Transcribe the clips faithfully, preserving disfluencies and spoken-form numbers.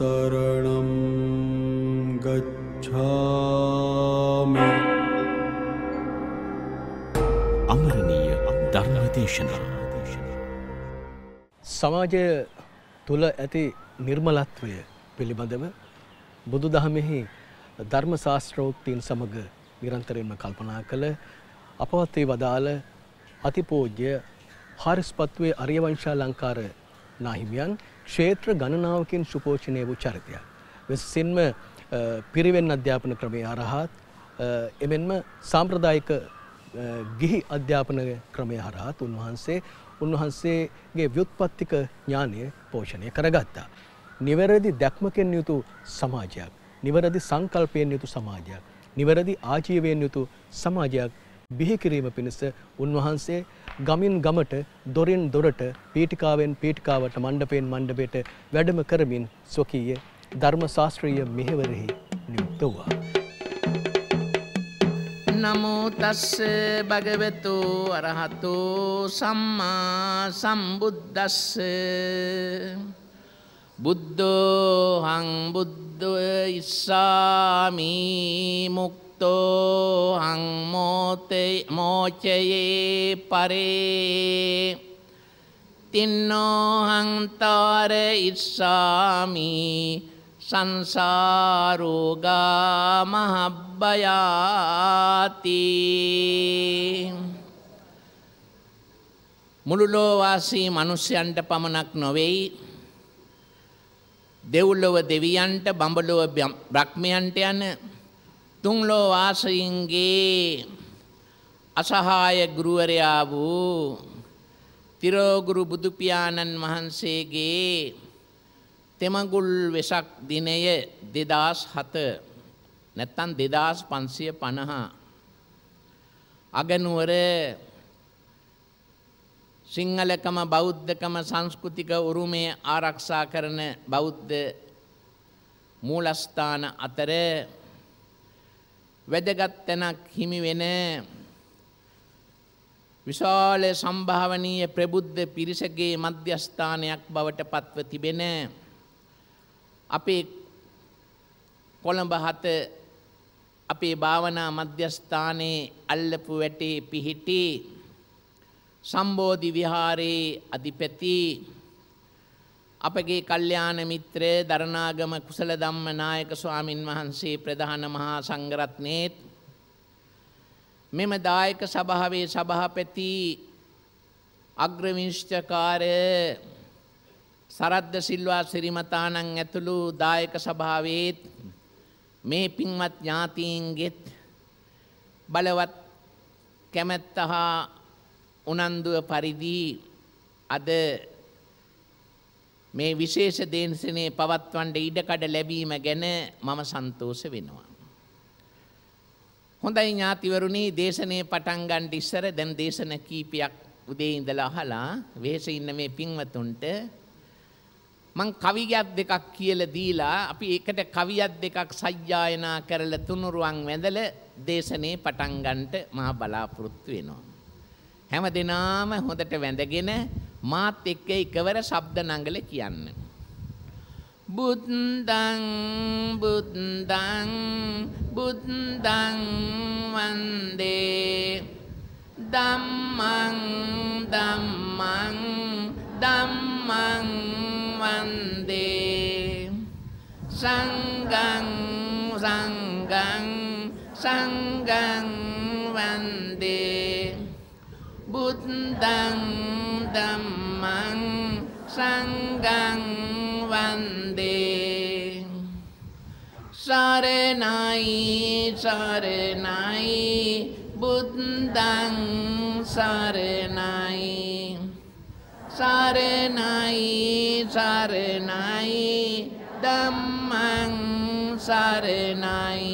शरणं गच्छामि අමරණීය ධර්මදේශනා සමාජය තුල ඇති නිර්මලත්වය පිළිබඳව බුදුදහමෙහි ධර්ම ශාස්ත්‍රෝක්තීන් සමග නිරන්තරයෙන්ම කල්පනා කළ අපවත් වී වදාළ අතිපූජ්‍ය හාරිස්පත්වේ අරියවංශාලංකාර නාහිමියන් ක්ෂේත්‍ර ගණනාවකින් සුපෝෂණය වූ චරිතයක්. විශේෂයෙන්ම පිරිවෙන් අධ්‍යාපන ක්‍රමයේ අරහත් එමෙන්ම සාම්ප්‍රදායික ගිහි අධ්‍යාපන ක්‍රමයේ හරහත් උන්වහන්සේ උන්වහන්සේගේ ව්‍යුත්පත්තික ඥානය පෝෂණය කරගත්තා. නිවැරදි දැක්මකින් යුතු සමාජයක්, නිවැරදි සංකල්පයෙන් යුතු සමාජයක්, නිවැරදි ආජීවයෙන් යුතු සමාජයක් බිහි කිරීම පිණිස උන්වහන්සේ ගමින් ගමට, දොරින් දොරට, පීඨිකාවෙන් පීඨිකාවට, මණ්ඩපයෙන් මණ්ඩපයට වැඩම කරමින් ස්වකීය ධර්ම ශාස්ත්‍රීය මෙහෙවරෙහි නියුක්ත වූවා. නමෝ තස්ස භගවතු අරහතෝ සම්මා සම්බුද්දස්ස බුද්ධෝ හං බුද්ධෝ ඉස්සාමි මුක්තෝ හං මෝතේ මෝචයේ පරේ තින්නෝ හං තාර ඉස්සාමි සංසාරෝගා මහබ්බයාති. මුළු ලෝවාසී මිනිසයන්ට පමණක් නොවේයි, දෙව්ලොව දෙවියන්ට, බඹලොව බ්‍රහ්මයන්ට යන තුන් ලෝවාසීන්ගේ අසහාය ගුරුවරයා වූ තිරෝගුරු බුදු පියාණන් වහන්සේගේ තෙමඟුල් වෙසක් දිනය දෙදාස් හත නැත්තම් දෙදාස් පන්සිය පනහ අගනුවර සිංහලකම බෞද්ධකම සංස්කෘතික උරුමය ආරක්ෂා කරන බෞද්ධ මූලස්ථාන අතර වැදගත් තැනක් හිමි වෙන විශාල සම්භාවනීය ප්‍රබුද්ධ පිරිසගේ මධ්‍යස්ථානයක් බවට පත්ව තිබෙන අපේ කොළඹ හත අපේ භාවනා මධ්‍යස්ථානයේ අල්ලපු වැටේ පිහිටි සම්බෝධි විහාරයේ අධිපති අපගේ කල්යාණ මිත්‍ර දරණාගම කුසල ධම්ම නායක ස්වාමින් වහන්සේ ප්‍රධාන මහා සංඝරත්නයේත් මෙම දායක සභාවේ සභාපති අග්‍රවිනිශ්චයකාර සරද්ද සිල්වා සිරිමතාණන් ඇතුළු දායක සභාවේත් මේ පින්වත් ඥාතීන්ගෙත් බලවත් කැමැත්ත හා උනන්දුව පරිදි අද මේ විශේෂ දේශනේ පවත්වන්න ඉඩකඩ ලැබීම ගැන මම සන්තෝෂ වෙනවා. හොඳයි ඥාතිවරුනි, දේශනේ පටන් ගන්න ඉස්සර දැන් දේශන කීපයක් උදේ ඉඳලා අහලා වෙහෙසේ ඉන්න මේ පින්වතුන්ට මං කවියක් දෙකක් කියලා දීලා අපි ඒකට කවියක් දෙකක් සජ්ජායනා කරලා තුනුරුවන් වැඳලා දේශනේ පටන් ගන්නට මම බලාපොරොත්තු වෙනවා. හැම දිනාම හොඳට වැඳගෙන මාත් එක්ක එකවර ශබ්ද නංගල කියන්න. බුද්දං බුද්දං බුද්දං වන්දේ ධම්මං ධම්මං ධම්මං වන්දේ සංඝං සංඝං සංඝං වන්දේ බුද්දං ධම්මං සංඝං වන්දේ සරණයි සරණයි බුද්දං සරණයි සරණයි සරණයි ධම්මං සරණයි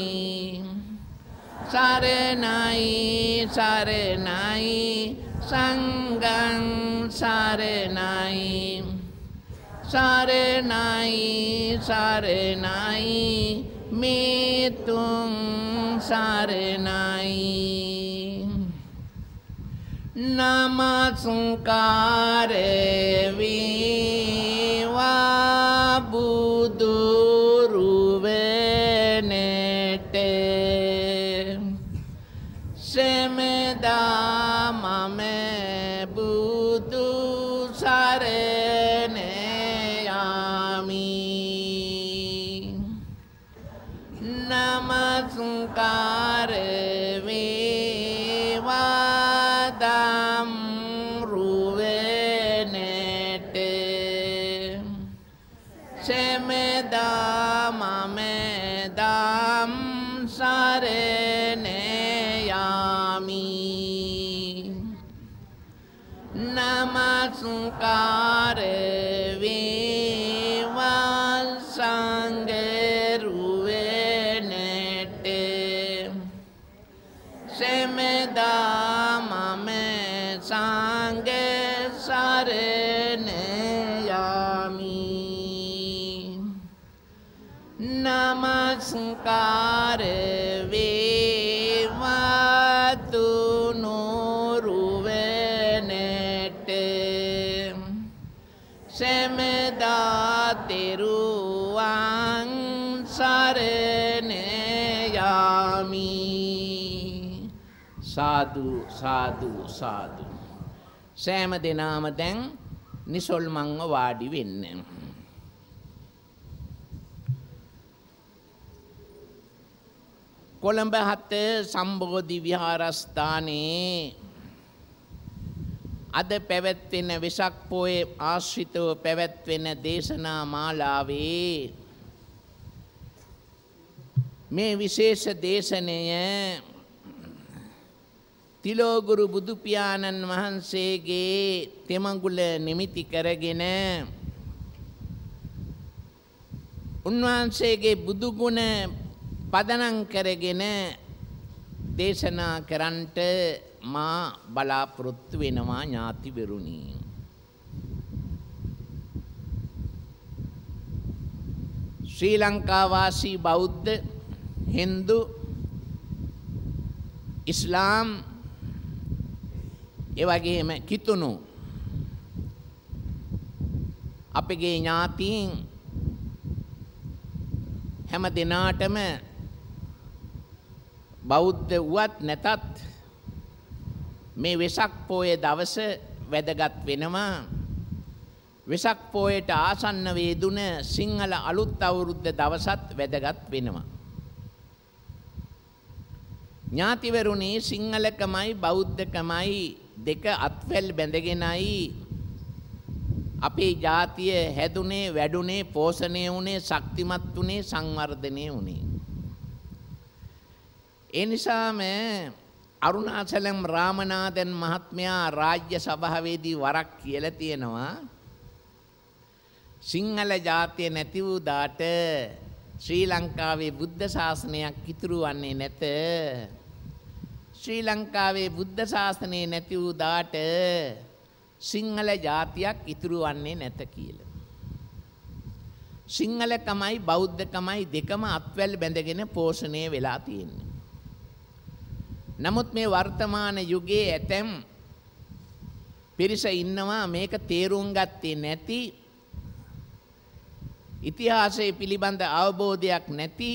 සරණයි සරණයි සංඝං සරණයි සරණයි සරණයි මේ තුන් සරණයි නමස්කාර වේවා බුදු සෙමෙදා මමෙදම් සරණ යාමි නමස්කාර වේවා සංඝරුවනට සෙමෙදා මම සංඝ සරණ යාමි නමස්කාර වේවා තුනුරුවනට සෙමෙදා තෙරුවන් සරණ යාමි සාදු සාදු සාදු සෑම දෙනාම දැන් නිසල්මන්ව වාඩි වෙන්න. කොළඹ හත සම්බෝධි විහාරස්ථානයේ අද පැවැත්වෙන වෙසක් පොයේ ආශ්‍රිතව පැවැත්වෙන දේශනා මාලාවේ මේ විශේෂ දේශනය තිලෝගුරු බුදු පියාණන් වහන්සේගේ තෙමඟුල නිමිති කරගෙන උන්වහන්සේගේ බුදු ගුණ පදනම් කරගෙන දේශනා කරන්නට මා බලාපොරොත්තු වෙනවා ඥාතිවරුනි. ශ්‍රී ලංකා වාසී බෞද්ධ, හින්දු, ඉස්ලාම් ඒ වගේම කිතුණු අපගේ ඥාතීන් හැම දිනාටම බෞද්ධ වුවත් නැතත් මේ වෙසක් පොයේ දවස වැදගත් වෙනවා. වෙසක් පොයට ආසන්න වේදුන සිංහල අලුත් අවුරුද්ද දවසත් වැදගත් වෙනවා. ඥාතිවරුනි, සිංහලකමයි බෞද්ධකමයි දෙක අත්වැල් බැඳගෙනයි අපේ ජාතිය හැදුනේ, වැඩුනේ, පෝෂණය වුණේ, ශක්තිමත් වුණේ, සංවර්ධනය වුණේ. ඒ නිසාම අරුණාචලම් රාමනාදන් මහත්මයා රාජ්‍ය සභාවේදී වරක් කියලා තියෙනවා, සිංහල ජාතිය නැති වූ දාට ශ්‍රී ලංකාවේ බුද්ධ ශාසනයක් ඉතුරු වන්නේ නැත. ශ්‍රී ලංකාවේ බුද්ධ ශාසනය නැති වූ දාට සිංහල ජාතියක් ඉතුරු වන්නේ නැත කියලා. සිංහලකමයි බෞද්ධකමයි දෙකම අත්වැල් බැඳගෙන පෝෂණය වෙලා තියෙන්නේ. නමුත් මේ වර්තමාන යුගයේ ඇතැම් පිරිස ඉන්නවා මේක තේරුම් ගත්තේ නැති, ඉතිහාසය පිළිබඳ අවබෝධයක් නැති,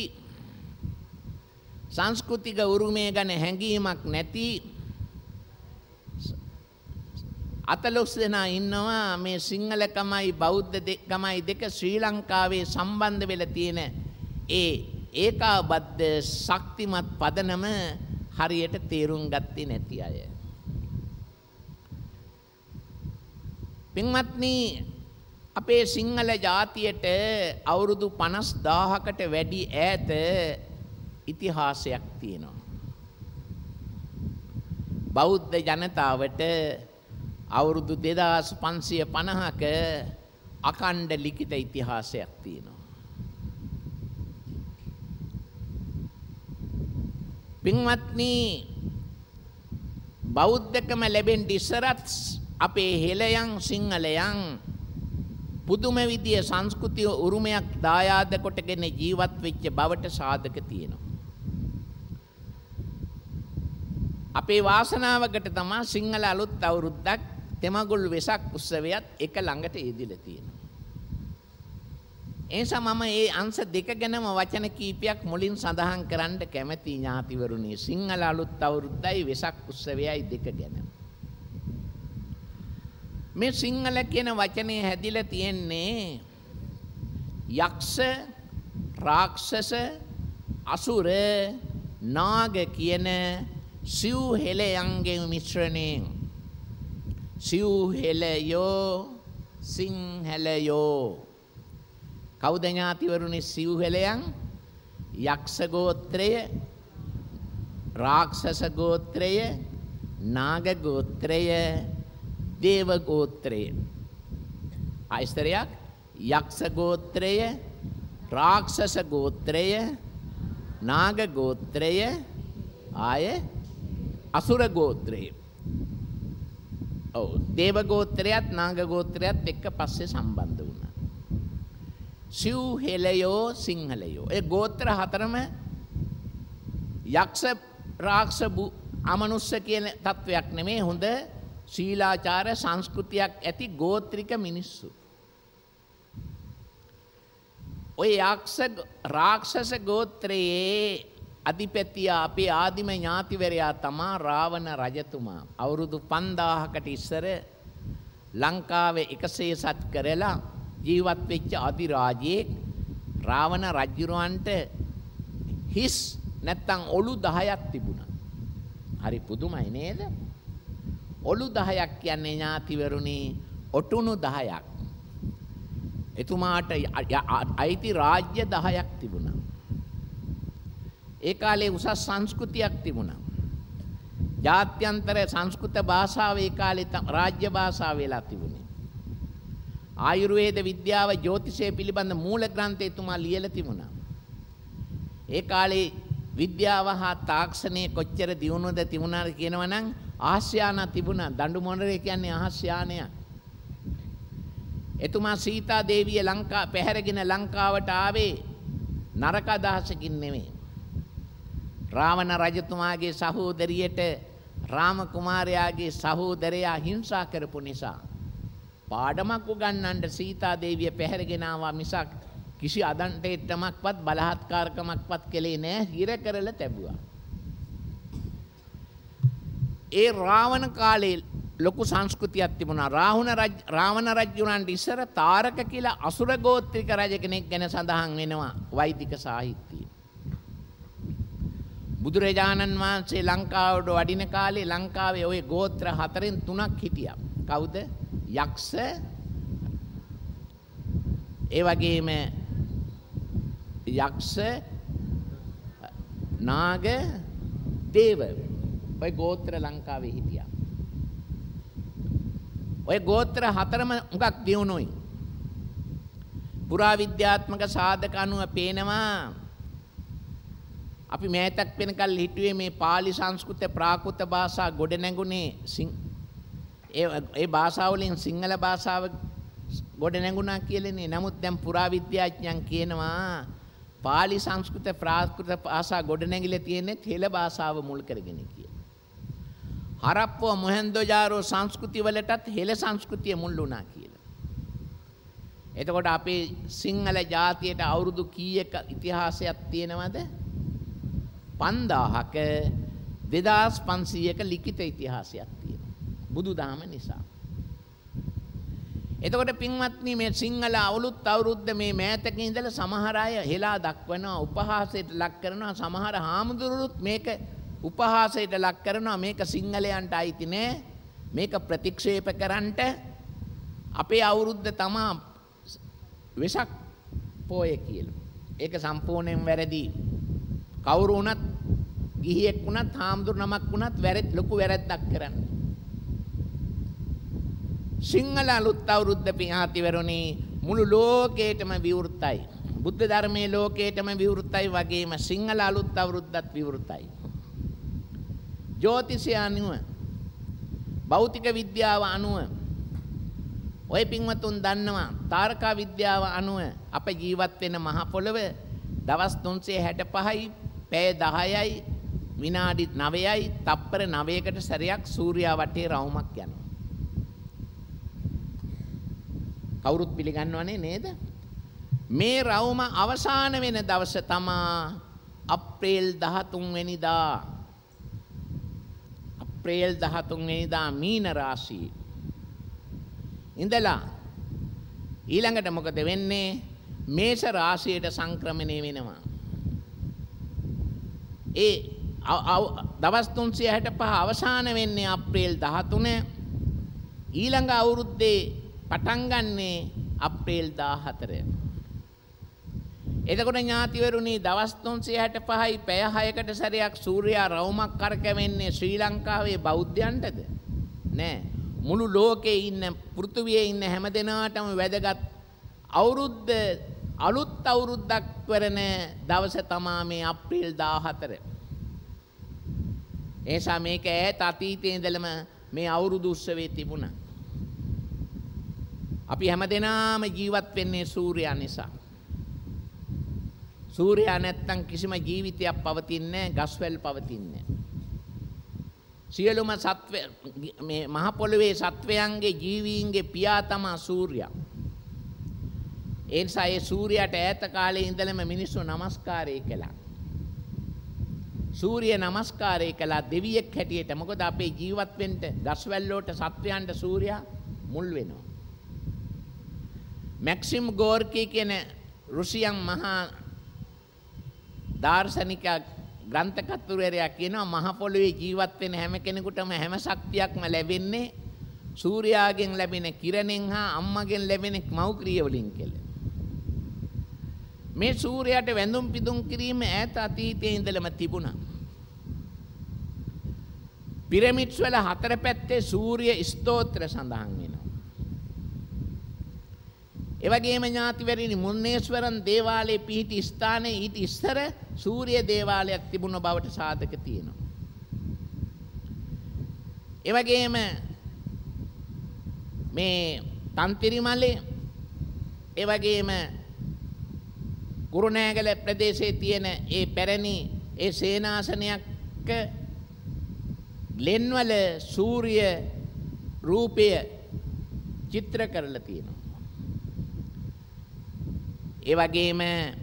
සංස්කෘතික උරුමය ගැන හැඟීමක් නැති අතලොස් දෙනා ඉන්නවා. මේ සිංහලකමයි බෞද්ධකමයි දෙක ශ්‍රී ලංකාවේ සම්බන්ධ වෙලා තියෙන ඒ ඒකාබද්ධ ශක්තිමත් පදනම හරියට තේරුම් ගත්තේ නැති අය. පින්වත්නි, අපේ සිංහල ජාතියට අවුරුදු පනස් දාහකට වැඩි ඈත ඉතිහාසයක් තියෙනවා. බෞද්ධ ජනතාවට අවුරුදු දෙදාස් පන්සිය පනහක අකණ්ඩ ලිඛිත ඉතිහාසයක් තියෙනවා. පින්වත්නි, බෞද්ධකම ලැබෙන්න ඉස්සරත් අපේ හෙළයන් සිංහලයන් පුදුම විදිය සංස්කෘතිය උරුමයක් දායාද කොටගෙන ජීවත් වෙච්ච බවට සාධක තියෙනවා. අපේ වාසනාවකට තමයි සිංහල අලුත් අවුරුද්දක් තෙමඟුල් වෙසක් උත්සවයත් එක ළඟට යෙදිලා තියෙනවා. ඒ නිසා මම මේ අංශ දෙක ගැනම වචන කීපයක් මුලින් සඳහන් කරන්න කැමැති ඥාතිවරුනි. සිංහල අලුත් අවුරුද්දයි වෙසක් උත්සවයයි දෙක ගැන. මේ සිංහල කියන වචනේ හැදිලා තියෙන්නේ යක්ෂ, රාක්ෂස, අසුර, නාග කියන සිව් හෙළයන්ගේ මිශ්‍රණයෙන්. සිව් හෙළයෝ, සිංහලයෝ. කවුද ඥාතිවරුනි සිව්හෙලයන්? යක්ෂ ගෝත්‍රය, රාක්ෂස ගෝත්‍රය, නාග ගෝත්‍රය, දේව ගෝත්‍රය. ආයස්තරයක් යක්ෂ ගෝත්‍රය, රාක්ෂස ගෝත්‍රය, නාග ගෝත්‍රය, ආය අසුර ගෝත්‍රය. ඔව් දේව ගෝත්‍රයත් නාග ගෝත්‍රයත් එක්ක පස්සේ සම්බන්ධ වුණා. සිව්හෙලයෝ සිංහලයෝ. ඒ ගෝත්‍ර හතරම යක්ෂ රාක්ෂස අමනුෂ්‍ය කියන තත්වයක් නෙමේ. හොඳ ශීලාචාර සංස්කෘතියක් ඇති ගෝත්‍රික මිනිස්සු. ඔය යක්ෂ රාක්ෂස ගෝත්‍රයේ අධිපතියා අපේ ආදිම ඥාතිවරයා තමා රාවණ රජතුමා. අවුරුදු පන්දාහකට ඉස්සර ලංකාවේ එකසේ සත් කරලා ජීවත් වෙච්ච අධිරාජයෙක් රාවණ රජුරවන්ට හිස් නැත්තම් ඔලු දහයක් තිබුණා. හරි පුදුමයි නේද? ඔලු දහයක් කියන්නේ ඥාතිවරුනි ඔටුනු දහයක්. එතුමාට අයිති රාජ්‍ය දහයක් තිබුණා. ඒ කාලේ උසස් සංස්කෘතියක් තිබුණා. ජාත්‍යන්තර සංස්කෘත භාෂාව ඒ කාලේ රාජ්‍ය භාෂාව වෙලා තිබුණේ. ආයුර්වේද විද්‍යාව ජ්‍යොතිෂය පිළිබඳ මූල ග්‍රන්ථය එතුමා ලියලා තිබුණා. ඒ කාලේ විද්‍යාව හා තාක්ෂණය කොච්චර දියුණුවද තිබුණාද කියනවනම් ආස්‍යාන තිබුණා. දඬු මොණරේ කියන්නේ ආස්‍යානය. එතුමා සීතා දේවිය ලංකා පැහැරගෙන ලංකාවට ආවේ නරක අදහසකින් නෙමෙයි. රාවණ රජතුමාගේ සහෝදරියට රාම කුමාරයාගේ සහෝදරයා හිංසා කරපු නිසා පාඩමක් උගන්වන්න සීතා දේවිය පැහැරගෙන ආවා මිසක් කිසි අදන්ටේට්ටමක්වත් බලහත්කාරකමක්වත් කළේ නෑ. හිර කරලා තැබුවා. ඒ රාවණ කාලේ ලොකු සංස්කෘතියක් තිබුණා. රාහුණ රජ රාවණ රජුණන්ට ඉස්සර තාරක කියලා අසුර ගෝත්‍රික රජ කෙනෙක් ගැන සඳහන් වෙනවා වෛදික සාහිත්‍යයේ. බුදුරජාණන් වහන්සේ ලංකාවට වඩින කාලේ ලංකාවේ ওই ගෝත්‍ර හතරෙන් තුනක් හිටියා. කවුද? යක්ෂ, ඒ වගේම යක්ෂ, නාග, දේව. ඔය ගෝත්‍ර ලංකාවේ හිටියා. ඔය ගෝත්‍ර හතරම උඟක් දියුණුයි. පුරාවිද්‍යාත්මක සාධක අනුව පේනවා අපි මෑතක් වෙනකල් හිතුවේ මේ පාලි සංස්කෘත ප්‍රාකෘත භාෂා ගොඩ නැගුණේ ඒ ඒ භාෂාවලින් සිංහල භාෂාව ගොඩ නැගුණා කියලානේ. නමුත් දැන් පුරාවිද්‍යාඥයන් කියනවා පාලි සංස්කෘත ප්‍රාකෘත භාෂා ගොඩ නැගිලා තියෙන්නේ තෙල භාෂාව මුල් කරගෙන කියලා. හරප්පුව මොහෙන්දෝජාරෝ සංස්කෘති වලටත් හෙළ සංස්කෘතිය මුල් වුණා කියලා. එතකොට අපේ සිංහල ජාතියට අවුරුදු කීයක ඉතිහාසයක් තියෙනවද? පන්දාහක දෙදාස් පන්සීයක ලිඛිත ඉතිහාසයක් තියෙනවා. බුදුදහම නිසා. එතකොට පින්වත්නි මේ සිංහල අවුරුද්ද අවුරුද්ද මේ මෑතක ඉඳලා සමහර අය හෙලා දක්වනවා, උපහාසයට ලක් කරනවා. සමහර හාමුදුරුවොත් මේක උපහාසයට ලක් කරනවා. මේක සිංහලයන්ට අයිති නෑ. මේක ප්‍රතික්ෂේප කරන්නට අපේ අවුරුද්ද තමා වෙසක් පෝය කියලා. ඒක සම්පූර්ණයෙන් වැරදි. කවුරු වුණත් ගිහියෙක් වුණත් හාමුදුරු නමක් වුණත් වැරදි ලොකු වැරද්දක් කරන්නේ. සිංහල අලුත් අවුරුද්ද පියාතිවරුනි මුළු ලෝකේටම විවෘතයි. බුද්ධ ධර්මයේ ලෝකේටම විවෘතයි වගේම සිංහල අලුත් අවුරුද්දත් විවෘතයි. ජ්‍යොතිෂය අනුව භෞතික විද්‍යාව අනුව ඔය පින්වතුන් දන්නවා තාරකා විද්‍යාව අනුව අප ජීවත් වෙන මහ පොළව දවස් තුන්සිය හැට පහයි පැය දහයයි විනාඩි නවයයි තප්පර නවයකට සැරයක් සූර්යා වටේ රවුමක් යනවා. කවුරුත් පිළිගන්නවනේ නේද? මේ රවුම අවසාන වෙන දවස තමා අප්‍රේල් දහතුන් වෙනිදා. අප්‍රේල් දහතුන් වෙනිදා මීන රාශියේ ඉඳලා ඊළඟට මොකද වෙන්නේ? මේෂ රාශියට සංක්‍රමණය වෙනවා. ඒ දවස් තුන්සිය හැට පහ අවසාන වෙන්නේ අප්‍රේල් දහතුන. ඊළඟ අවුරුද්දේ පටන් ගන්නේ අප්‍රේල් දාහතර. එතකොට ඥාතිවරුනි දවස් තුන්සිය හැටපහයි පැය හයකට සැරයක් සූර්යයා රවුමක් කරකැවෙන්නේ ශ්‍රී ලංකාවේ බෞද්ධයන්ටද? නෑ. මුළු ලෝකේ ඉන්න පෘථුවියේ ඉන්න හැම දෙනාටම වැදගත් අවුරුද්ද අලුත් අවුරුද්දක් වරන දවස තමා මේ අප්‍රේල් දාහතර. එසා මේක ඈත අතීතයේ ඉඳලම මේ අවුරුදු උත්සවයේ තිබුණා. අපි හැම දෙනාම ජීවත් වෙන්නේ සූර්යයා නිසා. සූර්යයා නැත්තම් කිසිම ජීවිතයක් පවතින්නේ නැහැ, ගස්වැල් පවතින්නේ නැහැ. සියලුම සත්ව මේ මහ පොළවේ සත්වයන්ගේ ජීවීන්ගේ පියා තමයි සූර්යයා. ඒ නිසා ඒ සූර්යයාට ඈත කාලේ ඉඳලම මිනිස්සු নমස්කාරය කළා. සූර්ය নমස්කාරය කළා දෙවියෙක් හැටියට. මොකද අපේ ජීවත් වෙන්න ගස්වැල් වලට සත්වයන්ට සූර්යයා මුල් වෙනවා. මැක්සිම් ගෝර්කි කියන රුසියන් මහා දාර්ශනික ග්‍රන්ථකර්තෘවරයා කියනවා මහ පොළොවේ ජීවත් වෙන හැම කෙනෙකුටම හැම ශක්තියක්ම ලැබෙන්නේ සූර්යාගෙන් ලැබෙන කිරණෙන් හා අම්මගෙන් ලැබෙන මව්ක්‍රිය වලින් කියලා. මේ සූර්යයාට වැඳුම් පිදුම් කිරීම ඈත අතීතයේ ඉඳලම තිබුණා. පිරමිඩ්ස් වල හතර පැත්තේ සූර්ය ස්තෝත්‍ර සඳහන් වෙනවා. ඒ වගේම ඥාතිවරිනි මුන්නේශ්වරන් දේවාලයේ පිහිටි ස්ථානයේ ඊට ඉස්සර සූර්ය දේවාලයක් තිබුණ බවට සාධක තියෙනවා. ඒ වගේම මේ තන්තිරිමලේ ඒ වගේම කුරුණෑගල ප්‍රදේශයේ තියෙන ඒ පැරණි ඒ සේනාසනයක ලෙන්වල සූර්ය රූපය චිත්‍ර කරලා තියෙනවා. ඒ වගේම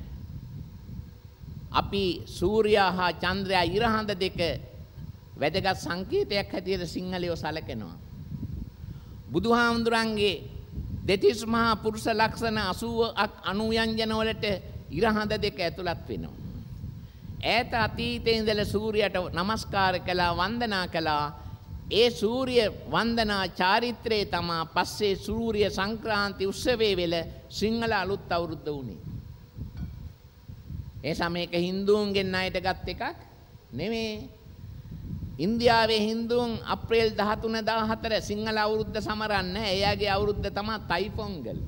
අපි සූර්යයා හා චන්ද්‍රයා ඉරහඳ දෙක වැදගත් සංකේතයක් හැටියට සිංහලයෝ සැලකෙනවා. බුදුහාමුදුරන්ගේ දෙතිස් මහා පුරුෂ ලක්ෂණ අසූවක් අනුයන්ජන වලට ඉරහඳ දෙක ඇතුළත් වෙනවා. ඈත අතීතයේ ඉඳලා සූර්යයට নমස්කාර කළා වන්දනා කළා. ඒ සූර්ය වන්දනා චාරිත්‍රයේ තමා පස්සේ සූර්ය සංක්‍රාන්ති උත්සවයේ වෙල සිංහල අලුත් අවුරුද්ද වුණේ. ඒ සමයක හින්දුන්ගෙන් ණයට ගත් එකක් නෙමෙයි. ඉන්දියාවේ හින්දුන් අප්‍රේල් දහතුන දාහතර සිංහල අවුරුද්ද සමරන්නේ. එයාගේ අවුරුද්ද තමයි තයිපොංගල්.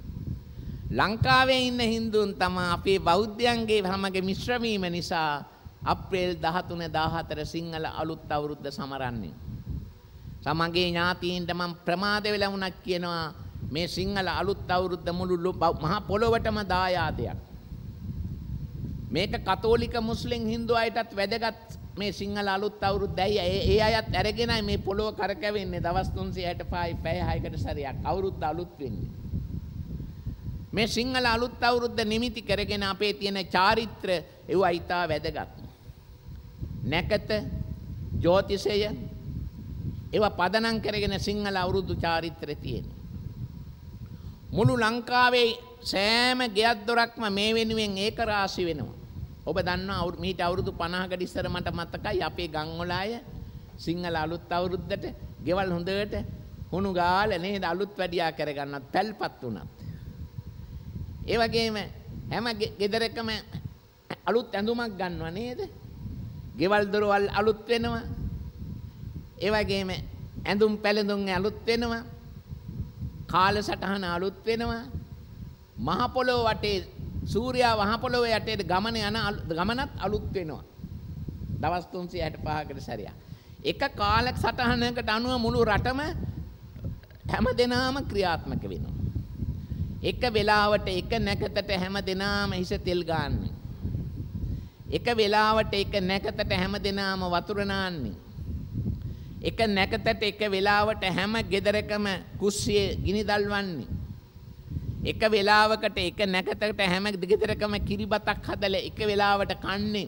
ලංකාවේ ඉන්න හින්දුන් තමයි අපේ බෞද්ධයන්ගේ හැමග මිශ්‍ර වීම නිසා අප්‍රේල් දහතුන දාහතර සිංහල අලුත් අවුරුද්ද සමරන්නේ. සමගිය ඥාතීන්ට මම ප්‍රමාද වෙලා වුණා කියනවා මේ සිංහල අලුත් අවුරුද්ද මුළු මහ පොළොවටම දායාදයක්. මේක කතෝලික මුස්ලිම් හින්දු අයටත් වැදගත් මේ සිංහල අලුත් අවුරුද්දයි. ඒ අයත් අරගෙනයි මේ පොළොව කරකැවෙන්නේ දවස් තුන්සිය හැටපහයි පැය හයකට සැරයක් අවුරුද්ද අලුත් වෙන්නේ. මේ සිංහල අලුත් අවුරුද්ද නිමිති කරගෙන අපේ තියෙන චාරිත්‍ර ඒවා ඊටා වැදගත්. නැකත ජ්‍යොතිෂය ඒවා පදනම් කරගෙන සිංහල අවුරුදු චාරිත්‍රය තියෙනවා. මුළු ලංකාවේ සෑම ගෙයක් දොරක්ම මේ වෙනුවෙන් ඒක රාශි වෙනවා. ඔබ දන්නවා මීට අවුරුදු පනහකට ඉස්සර මට මතකයි අපේ ගම්වල අය සිංහල අලුත් අවුරුද්දට ගෙවල් හොඳට හුණු ගාලා නේද අලුත් වැඩියා කරගන්නත් පැල්පත් වුණත්. ඒ වගේම හැම ගෙදරකම අලුත් ඇඳුමක් ගන්නවා නේද? ගෙවල් දොරවල් අලුත් වෙනවා. ඒ වගේම ඇඳුම් පැළඳුම් අලුත් වෙනවා. කාලසටහන අලුත් වෙනවා. මහ පොළොව වටේ සූර්යයා මහ පොළොව යටේ ගමන යන ගමනත් අලුත් වෙනවා. දවස් තුන්සිය හැටපහකට සැරයක්. එක කාලසටහනකට අනුව මුළු රටම හැම දෙනාම ක්‍රියාත්මක වෙනවා. එක වෙලාවට එක නැකතට හැම දෙනාම හිස තෙල් ගාන්නේ. එක වෙලාවට එක නැකතට හැම දෙනාම වතුර නාන්නේ. එක නැකතට එක වෙලාවට හැම ගෙදරකම කුස්සියේ ගිනි දල්වන්නේ. එක වෙලාවකට එක නැකතට හැම ගෙදරකම කිරිබතක් හදලා එක වෙලාවට කන්නේ.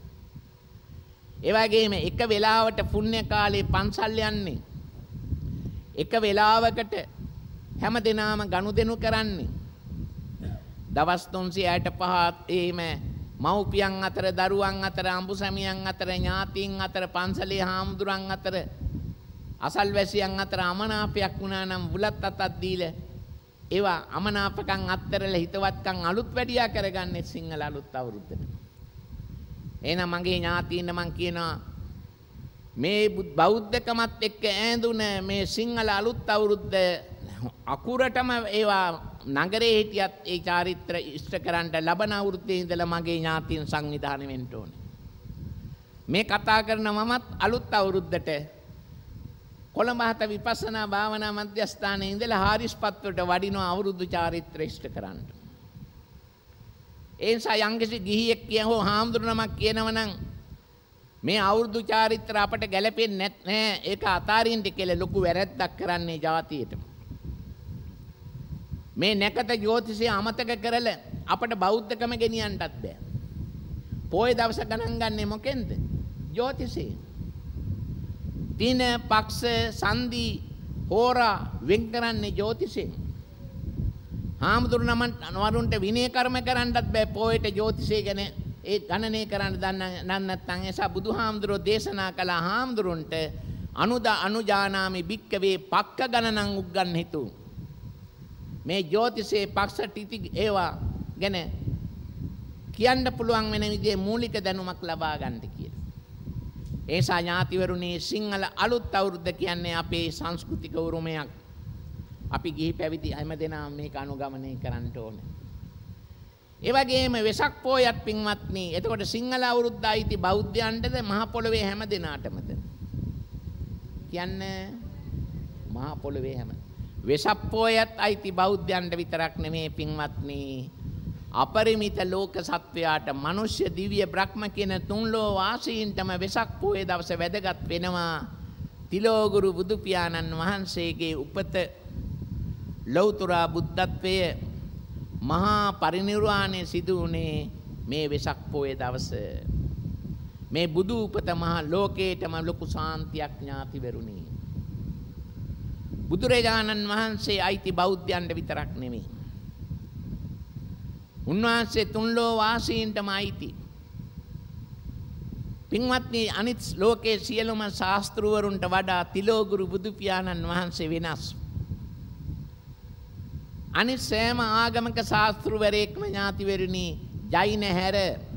ඒ වගේම එක වෙලාවට පුණ්‍ය කාලේ පන්සල් යන්නේ. එක වෙලාවකට හැම දිනම ගනුදෙනු කරන්නේ. දවස් තුන්සිය හැටපහ එහෙම මව්පියන් අතර දරුවන් අතර අඹුසැමියන් අතර ඥාතීන් අතර පන්සලේ හාමුදුරන් අතර අසල්වැසියන් අතර අමනාපයක් වුණා නම් බුලත් අතක් දීලා ඒවා අමනාපකම් අත්තරලා හිතවත්කම් අලුත් වැඩියා කරගන්නේ සිංහල අලුත් අවුරුද්දට. එහෙනම් මගේ ඥාතීන් මං කියනවා මේ බෞද්ධකමත් එක්ක ඈඳුන මේ සිංහල අලුත් අවුරුද්ද අකුරටම ඒවා නගරේ හිටියත් ඒ චාරිත්‍ර ඉෂ්ට කරන්න ලබන අවුරුද්දේ ඉඳලා මගේ ඥාතීන් සංවිධානය වෙන්න ඕනේ. මේ කතා කරන මමත් අලුත් අවුරුද්දට කොළඹ හත විපස්සනා භාවනා මධ්‍යස්ථානයේ ඉඳලා හාරිස්පත්වලට වඩිනවා අවුරුදු චාරිත්‍ර ඉෂ්ට කරන්න. ඒ නිසා යම්කිසි ගිහියෙක් කියහෝ හාමුදුරුවමක් කියනවනම් මේ අවුරුදු චාරිත්‍ර අපට ගැලපෙන්නේ නැහැ ඒක අතාරින්න කියලා ලොකු වැරැද්දක් කරන්නේ ජාතියට. මේ නැකත ජ්‍යොතිෂය අමතක කරලා අපට බෞද්ධකම ගෙනියන්නත් බෑ. පොයේ දවස ගණන් ගන්නේ මොකෙන්ද? ජ්‍යොතිෂය. දින පක්ෂ සංදි හෝරා වෙන් කරන්නේ ජ්‍යොතිෂයෙන්. හාමුදුරුවෝ නමරුන්ට විනය කර්ම කරන්නත් බෑ පොයට ජ්‍යොතිෂය ගැන ඒ ගණනය කරන්න දන්න නැත්නම් එසා බුදුහාමුදුරුවෝ දේශනා කළ හාමුදුරුන්ට අනුදා අනුජානාමි භික්කවේ පක්ක ගණනං උග්ගන්න හිතු. මේ ජ්‍යොතිෂයේ පක්ෂ ටිති ඒවා ගැන කියන්න පුළුවන් වෙන විදිහේ මූලික දැනුමක් ලබා ගන්නට කියලා. ඒසා ඥාතිවරුනි සිංහල අලුත් අවුරුද්ද කියන්නේ අපේ සංස්කෘතික උරුමයක්. අපි ගිහි පැවිදි හැමදෙනාම මේක අනුගමනය කරන්න ඕනේ. ඒ වගේම වෙසක් පොයත් පින්වත්නි එතකොට සිංහල අවුරුද්ද අයිති බෞද්ධයන්ටද මහ පොළොවේ හැම දිනාටමද කියන්නේ මහ පොළොවේ හැම වෙසක් පොයත් අයිති බෞද්ධයන්ට විතරක් නෙමේ පින්වත්නි අපරිමිත ලෝක සත්වයාට මනුෂ්‍ය දිව්‍ය බ්‍රහ්ම කියන තුන් ලෝ වාසීන්ටම වෙසක් පොයේ දවස වැදගත් වෙනවා. තිලෝගුරු බුදු පියාණන් වහන්සේගේ උපත ලෞතර බුද්ධත්වයේ මහා පරිනිර්වාණය සිදු වුණේ මේ වෙසක් පොයේ දවස. මේ බුදු උපත මහා ලෝකේටම ලොකු සාන්තියක් ඥාතිවරුනි. බුදුරජාණන් වහන්සේ අයිති බෞද්ධයන්ට විතරක් නෙමෙයි. උන්වහන්සේ තුන් ලෝ වාසීන්ටම අයිති. පින්වත්නි අනිත් ලෝකයේ සියලුම ශාස්ත්‍රවරුන්ට වඩා තිලෝගුරු බුදු පියාණන් වහන්සේ වෙනස්. අනිත් සෑම ආගමක ශාස්ත්‍රවරයෙක්ම ඥාතිවරුනි ජෛන හැර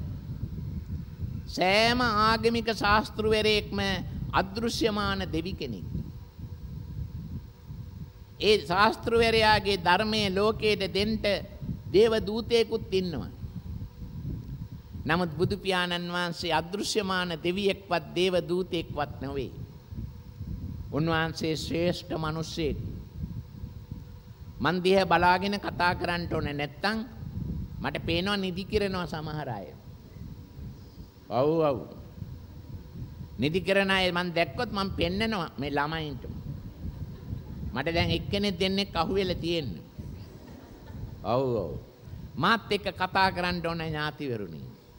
සෑම ආගමික ශාස්ත්‍රවරයෙක්ම අදෘශ්‍යමාන දෙවි කෙනෙක්. ඒ ශාස්ත්‍රවරයාගේ ධර්මයේ ලෝකයට දෙන්න දේව දූතයෙකුත් ඉන්නවා. නමුත් බුදු පියාණන් වහන්සේ අදෘශ්‍යමාන දෙවියෙක්වත් දේව දූතයෙක්වත් නෙවෙයි. උන්වහන්සේ ශ්‍රේෂ්ඨ මිනිසෙක්. මන් දිහා බලාගෙන කතා කරන්න ඕනේ නැත්තම් මට පේනවා නිදි කිරනවා සමහර අය. ඔව් ඔව්. නිදි කරන අය මන් දැක්කොත් මන් පෙන්නනවා මේ ළමයින්ට. මට දැන් එක්කෙනෙක් දෙන්නෙක් අහුවෙලා තියෙන්නේ. ඔව් ඔව්. මාත් එක්ක කතා කරන්න ඕනේ ඥාතිවරුනි.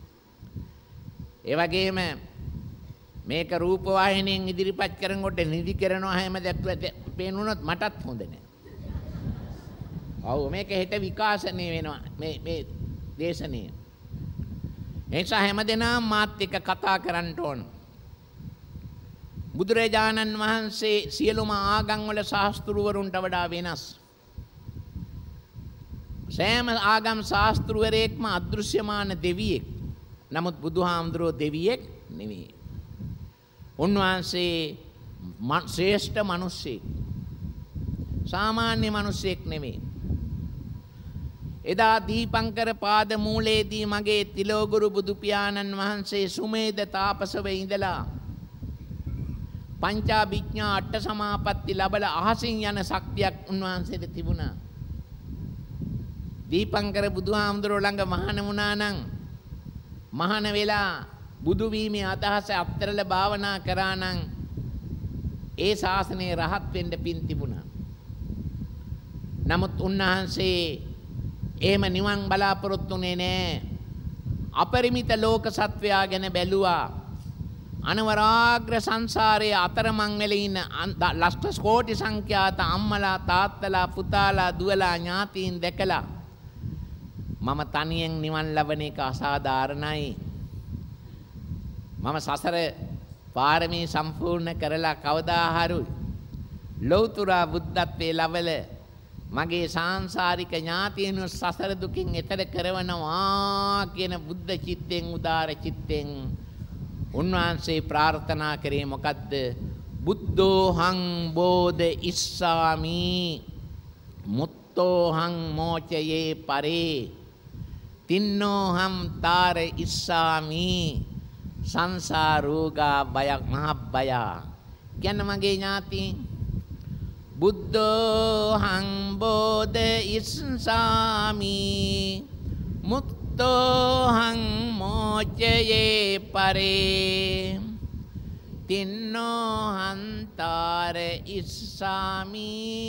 ඒ වගේම මේක රූප වාහිනියෙන් ඉදිරිපත් කරනකොට නිදි කරනවා හැම දැක්වත් පේනුනොත් මටත් හොඳ නෑ. ඔව් මේක හෙට විකාශනය වෙනවා මේ මේ දේශනේ. එනිසා හැමදෙනාම මාත් එක්ක කතා කරන්න ඕන. බුදුරජාණන් වහන්සේ සියලුම ආගම් වල ශාස්ත්‍රවරුන්ට වඩා වෙනස්. සෑම ආගම් ශාස්ත්‍රවරයෙක්ම අදෘශ්‍යමාන දෙවියෙක්. නමුත් බුදුහාමුදුරුවෝ දෙවියෙක් නෙවෙයි. උන්වහන්සේ ශ්‍රේෂ්ඨ මිනිසෙක්. සාමාන්‍ය මිනිසෙක් නෙවෙයි. එදා දීපංකර පාද මූලයේදී මගේ තිලෝගුරු බුදු පියාණන් වහන්සේ සුමේද තාපසව ඉඳලා පංචාභිඥා අට සමාපatti ලැබලා අහසින් යන ශක්තියක් උන්වහන්සේට තිබුණා. දීපංකර බුදුහාමුදුරුවෝ ළඟ මහාන වුණා නම් මහාන වෙලා බුදු වීමේ අදහස අත්තරල භාවනා කරා නම් ඒ ශාසනයේ රහත් වෙන්න පින් තිබුණා. නමුත් උන්වහන්සේ එහෙම නිවන් බලාපොරොත්තුනේ නෑ. අපරිමිත ලෝක සත්වයා ගැන බැලුවා. අනවරාග්‍ර සංසාරයේ අතරමං වෙලා ඉන්න ලක්ෂ කෝටි සංඛ්‍යාත අම්මලා තාත්තලා පුතාලා දුවලා ඥාතීන් දැකලා මම තනියෙන් නිවන් ලබන එක අසාධාරණයි. මම සසර පාරමී සම්පූර්ණ කරලා කවදා හරි ලෞතර බුද්ධත්වයේ ලබල මගේ සාංශාරික ඥාතියනු සසර දුකින් එතර කරවනවා කියන බුද්ධ චිත්තෙන් උදාර චිත්තෙන් උන්වහන්සේ ප්‍රාර්ථනා කරේ මොකද්ද? බුද්ධෝහං බෝධ ඉස්සාමි මුත්තෝහං මෝචයේ පරේ තින්නෝහම් තාර ඉස්සාමි සංසාරෝගා බයක් මහබ්බයා. කියන්නේ මගේ ඥාතීන් බුද්ධෝහං බෝධ ඉස්සාමි මුත්තෝහං මෝචයේ පරේ තින්නෝහන්තාර ඉස්සාමි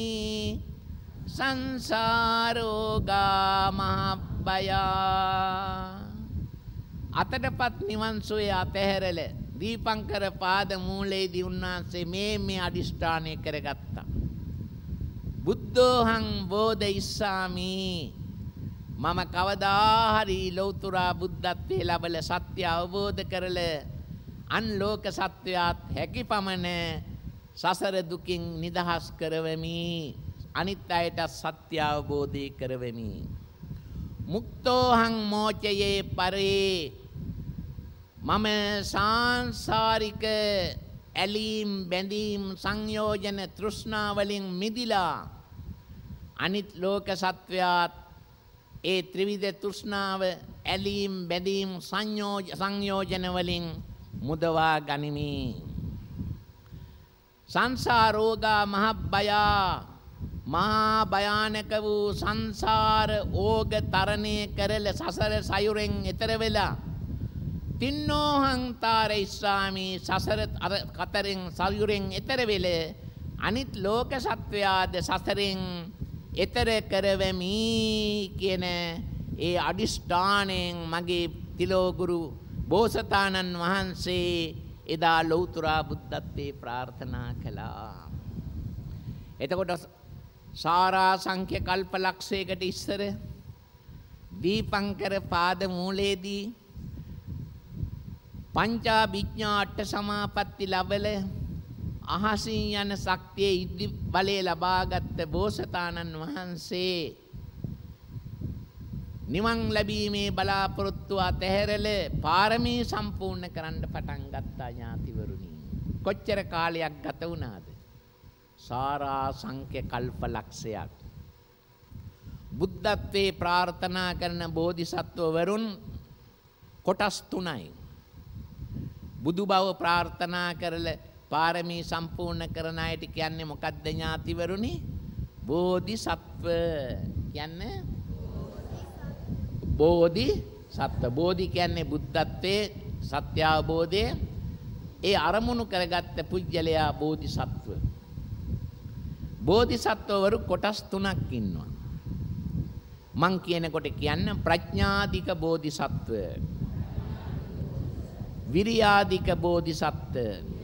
සංසාරෝගා මහබ්බයා. අතටපත් නිවන් සුවේ අතහැරල දීපංකර පාද මූලයේදී උන්වහන්සේ මේ මේ අදිෂ්ඨානය කරගත්තා. බුද්ධෝහං බෝධ ඉස්සාමි මම කවදා හරි ලෞතුරා බුද්ධත්වයේ ලැබල සත්‍ය අවබෝධ කරල අන් ලෝක සත්වයාත් හැකි පමණ සසර දුකින් නිදහස් කරවමි. අනිත් අයට සත්‍ය අවබෝධය කරවමි. මුක්තෝහං මෝචයේ පරේ මම සාංසාරික ඇලීම් බැඳීම් සංයෝජන තෘෂ්ණාවලින් මිදිලා අනිත් ලෝක සත්වයාත් ඒ ත්‍රිවිධ තෘෂ්ණාව ඇලීම් බැඳීම් සංයෝජන වලින් මුදවා ගනිමි. සංසාරෝගා මහබ්බයා මහා භයානක වූ සංසාර ඕග තරණය කරල සසර සයුරෙන් එතර වෙලා තින්නෝහං තාර ඉස්සාමි සසර කතරෙන් සයුරෙන් එතර වෙල අනිත් ලෝක සත්වයාද සසරෙන් එතර කරවමි කියන ඒ අදිෂ්ඨානයෙන් මගේ තිලෝගුරු බෝසතාණන් වහන්සේ එදා ලෞතුරා බුද්ධත්වයේ ප්‍රාර්ථනා කළා. එතකොට සාරා සංඛ්‍ය කල්ප ලක්ෂයකට ඉස්සර දීපංකර පාද මූලයේදී පංචාභිඥා අට සමාපatti ලබල අහසින් යන ශක්තිය ඉදි බලය ලබාගත් බෝසතාණන් වහන්සේ නිවන් ලැබීමේ බලාපොරොත්තු අතහැරල පාරමී සම්පූර්ණ කරන්න පටන් ගත්තා ඥාතිවරුනි. කොච්චර කාලයක් ගත වුණාද? සාරා සංඛ්‍ය කල්ප ලක්ෂයක්. බුද්ධත්වයේ ප්‍රාර්ථනා කරන බෝධිසත්වවරුන් කොටස් තුනයි. බුදු බව ප්‍රාර්ථනා කරලා පාරමී සම්පූර්ණ කරන අයට කියන්නේ මොකක්ද ඥාතිවරුනි? බෝධිසත්ව කියන්නේ බෝධිසත්ව. බෝධි කියන්නේ බුද්ධත්වයේ සත්‍ය අවබෝධය ඒ අරමුණු කරගත්ත පුජ්‍යලයා බෝධිසත්ව. බෝධිසත්වවරු කොටස් තුනක් ඉන්නවා. මං කියනකොට කියන්න ප්‍රඥාධික බෝධිසත්ව, විරියාධික බෝධිසත්ව,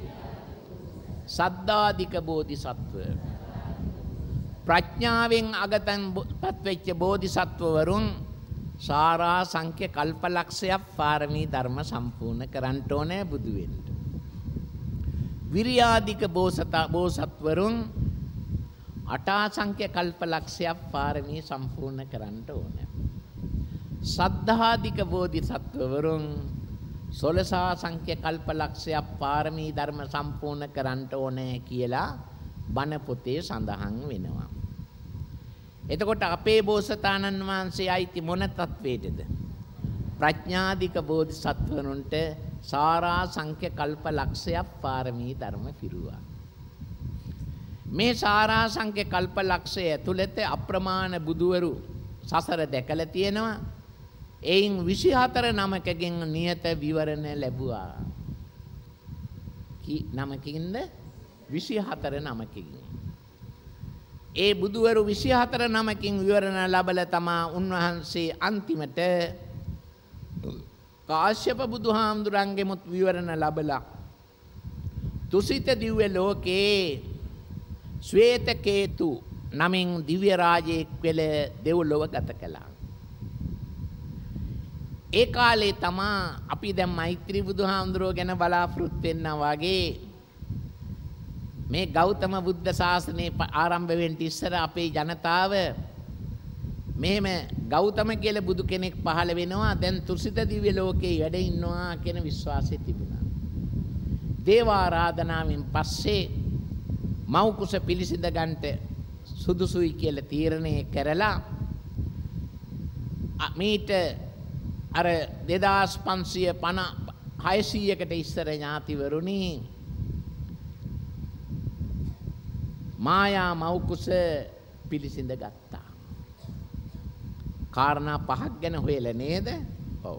සද්ධාධික බෝධිසත්ව. ප්‍රඥාවෙන් අගතන්පත් වෙච්ච බෝධිසත්වවරුන් සාරා සංඛ්‍ය කල්පලක්ෂයක් පාරමී ධර්ම සම්පූර්ණ කරන්න ඕනේ බුදු වෙන්න. විරියාධික බෝසත්වරුන් අටා සංඛ්‍ය කල්පලක්ෂයක් පාරමී සම්පූර්ණ කරන්න ඕනේ. සද්ධාධික බෝධිසත්වවරුන් සොළසා සංඛ්‍ය කල්පලක්ෂයක් පාරමී ධර්ම සම්පූර්ණ කරන්න ඕනේ කියලා බණ පොතේ සඳහන් වෙනවා. එතකොට අපේ බෝසතාණන් වහන්සේ අයිති මොන තත්වයටද? ප්‍රඥාධික බෝධිසත්වරුන්ට සාරා සංඛ්‍ය කල්පලක්ෂයක් පාරමී ධර්ම පිරුවා. මේ සාරා සංඛ්‍ය කල්පලක්ෂය ඇතුළත අප්‍රමාණ බුදුවරු සසර දැකලා තියෙනවා. එයින් විසිහතර නමකකින් නියත විවරණ ලැබුවා. කි නමකින්ද? විසිහතර නමකින්. ඒ බුදුවරු විසිහතර නමකින් විවරණ ලැබලා තමා උන්වහන්සේ අන්තිමට කාශ්‍යප බුදුහාමුදුරන්ගෙමුත් විවරණ ලැබලා තුසිත දිව්‍ය ලෝකේ ශ්වේතකේතු නමින් දිව්‍ය රාජයෙක් වෙල දෙව්ලොව ගත කළා. ඒ කාලේ තමා අපි දැන් මෛත්‍රී බුදුහාමුදුරුවෝ ගැන බලාපොරොත්තු වෙනා වගේ මේ ගෞතම බුද්ධ ශාසනයේ ආරම්භ වෙන්න ඉස්සර අපේ ජනතාව මෙහෙම ගෞතම කියලා බුදු කෙනෙක් පහළ වෙනවා දැන් තුසිත දිව්‍ය ලෝකේ වැඩ ඉන්නවා කියන විශ්වාසය තිබුණා. දේවාරාධනාවෙන් පස්සේ මව් කුස පිළිසිඳ ගන්නට සුදුසුයි කියලා තීරණය කරලා මීට අර දෙදාස් පන්සිය පනස් හයසීයකට ඉස්සර ඥාතිවරුනි මායා මව් කුස පිළිසිඳ ගත්තා. කාරණා පහක් ගැන හොයලා නේද? ඔව්.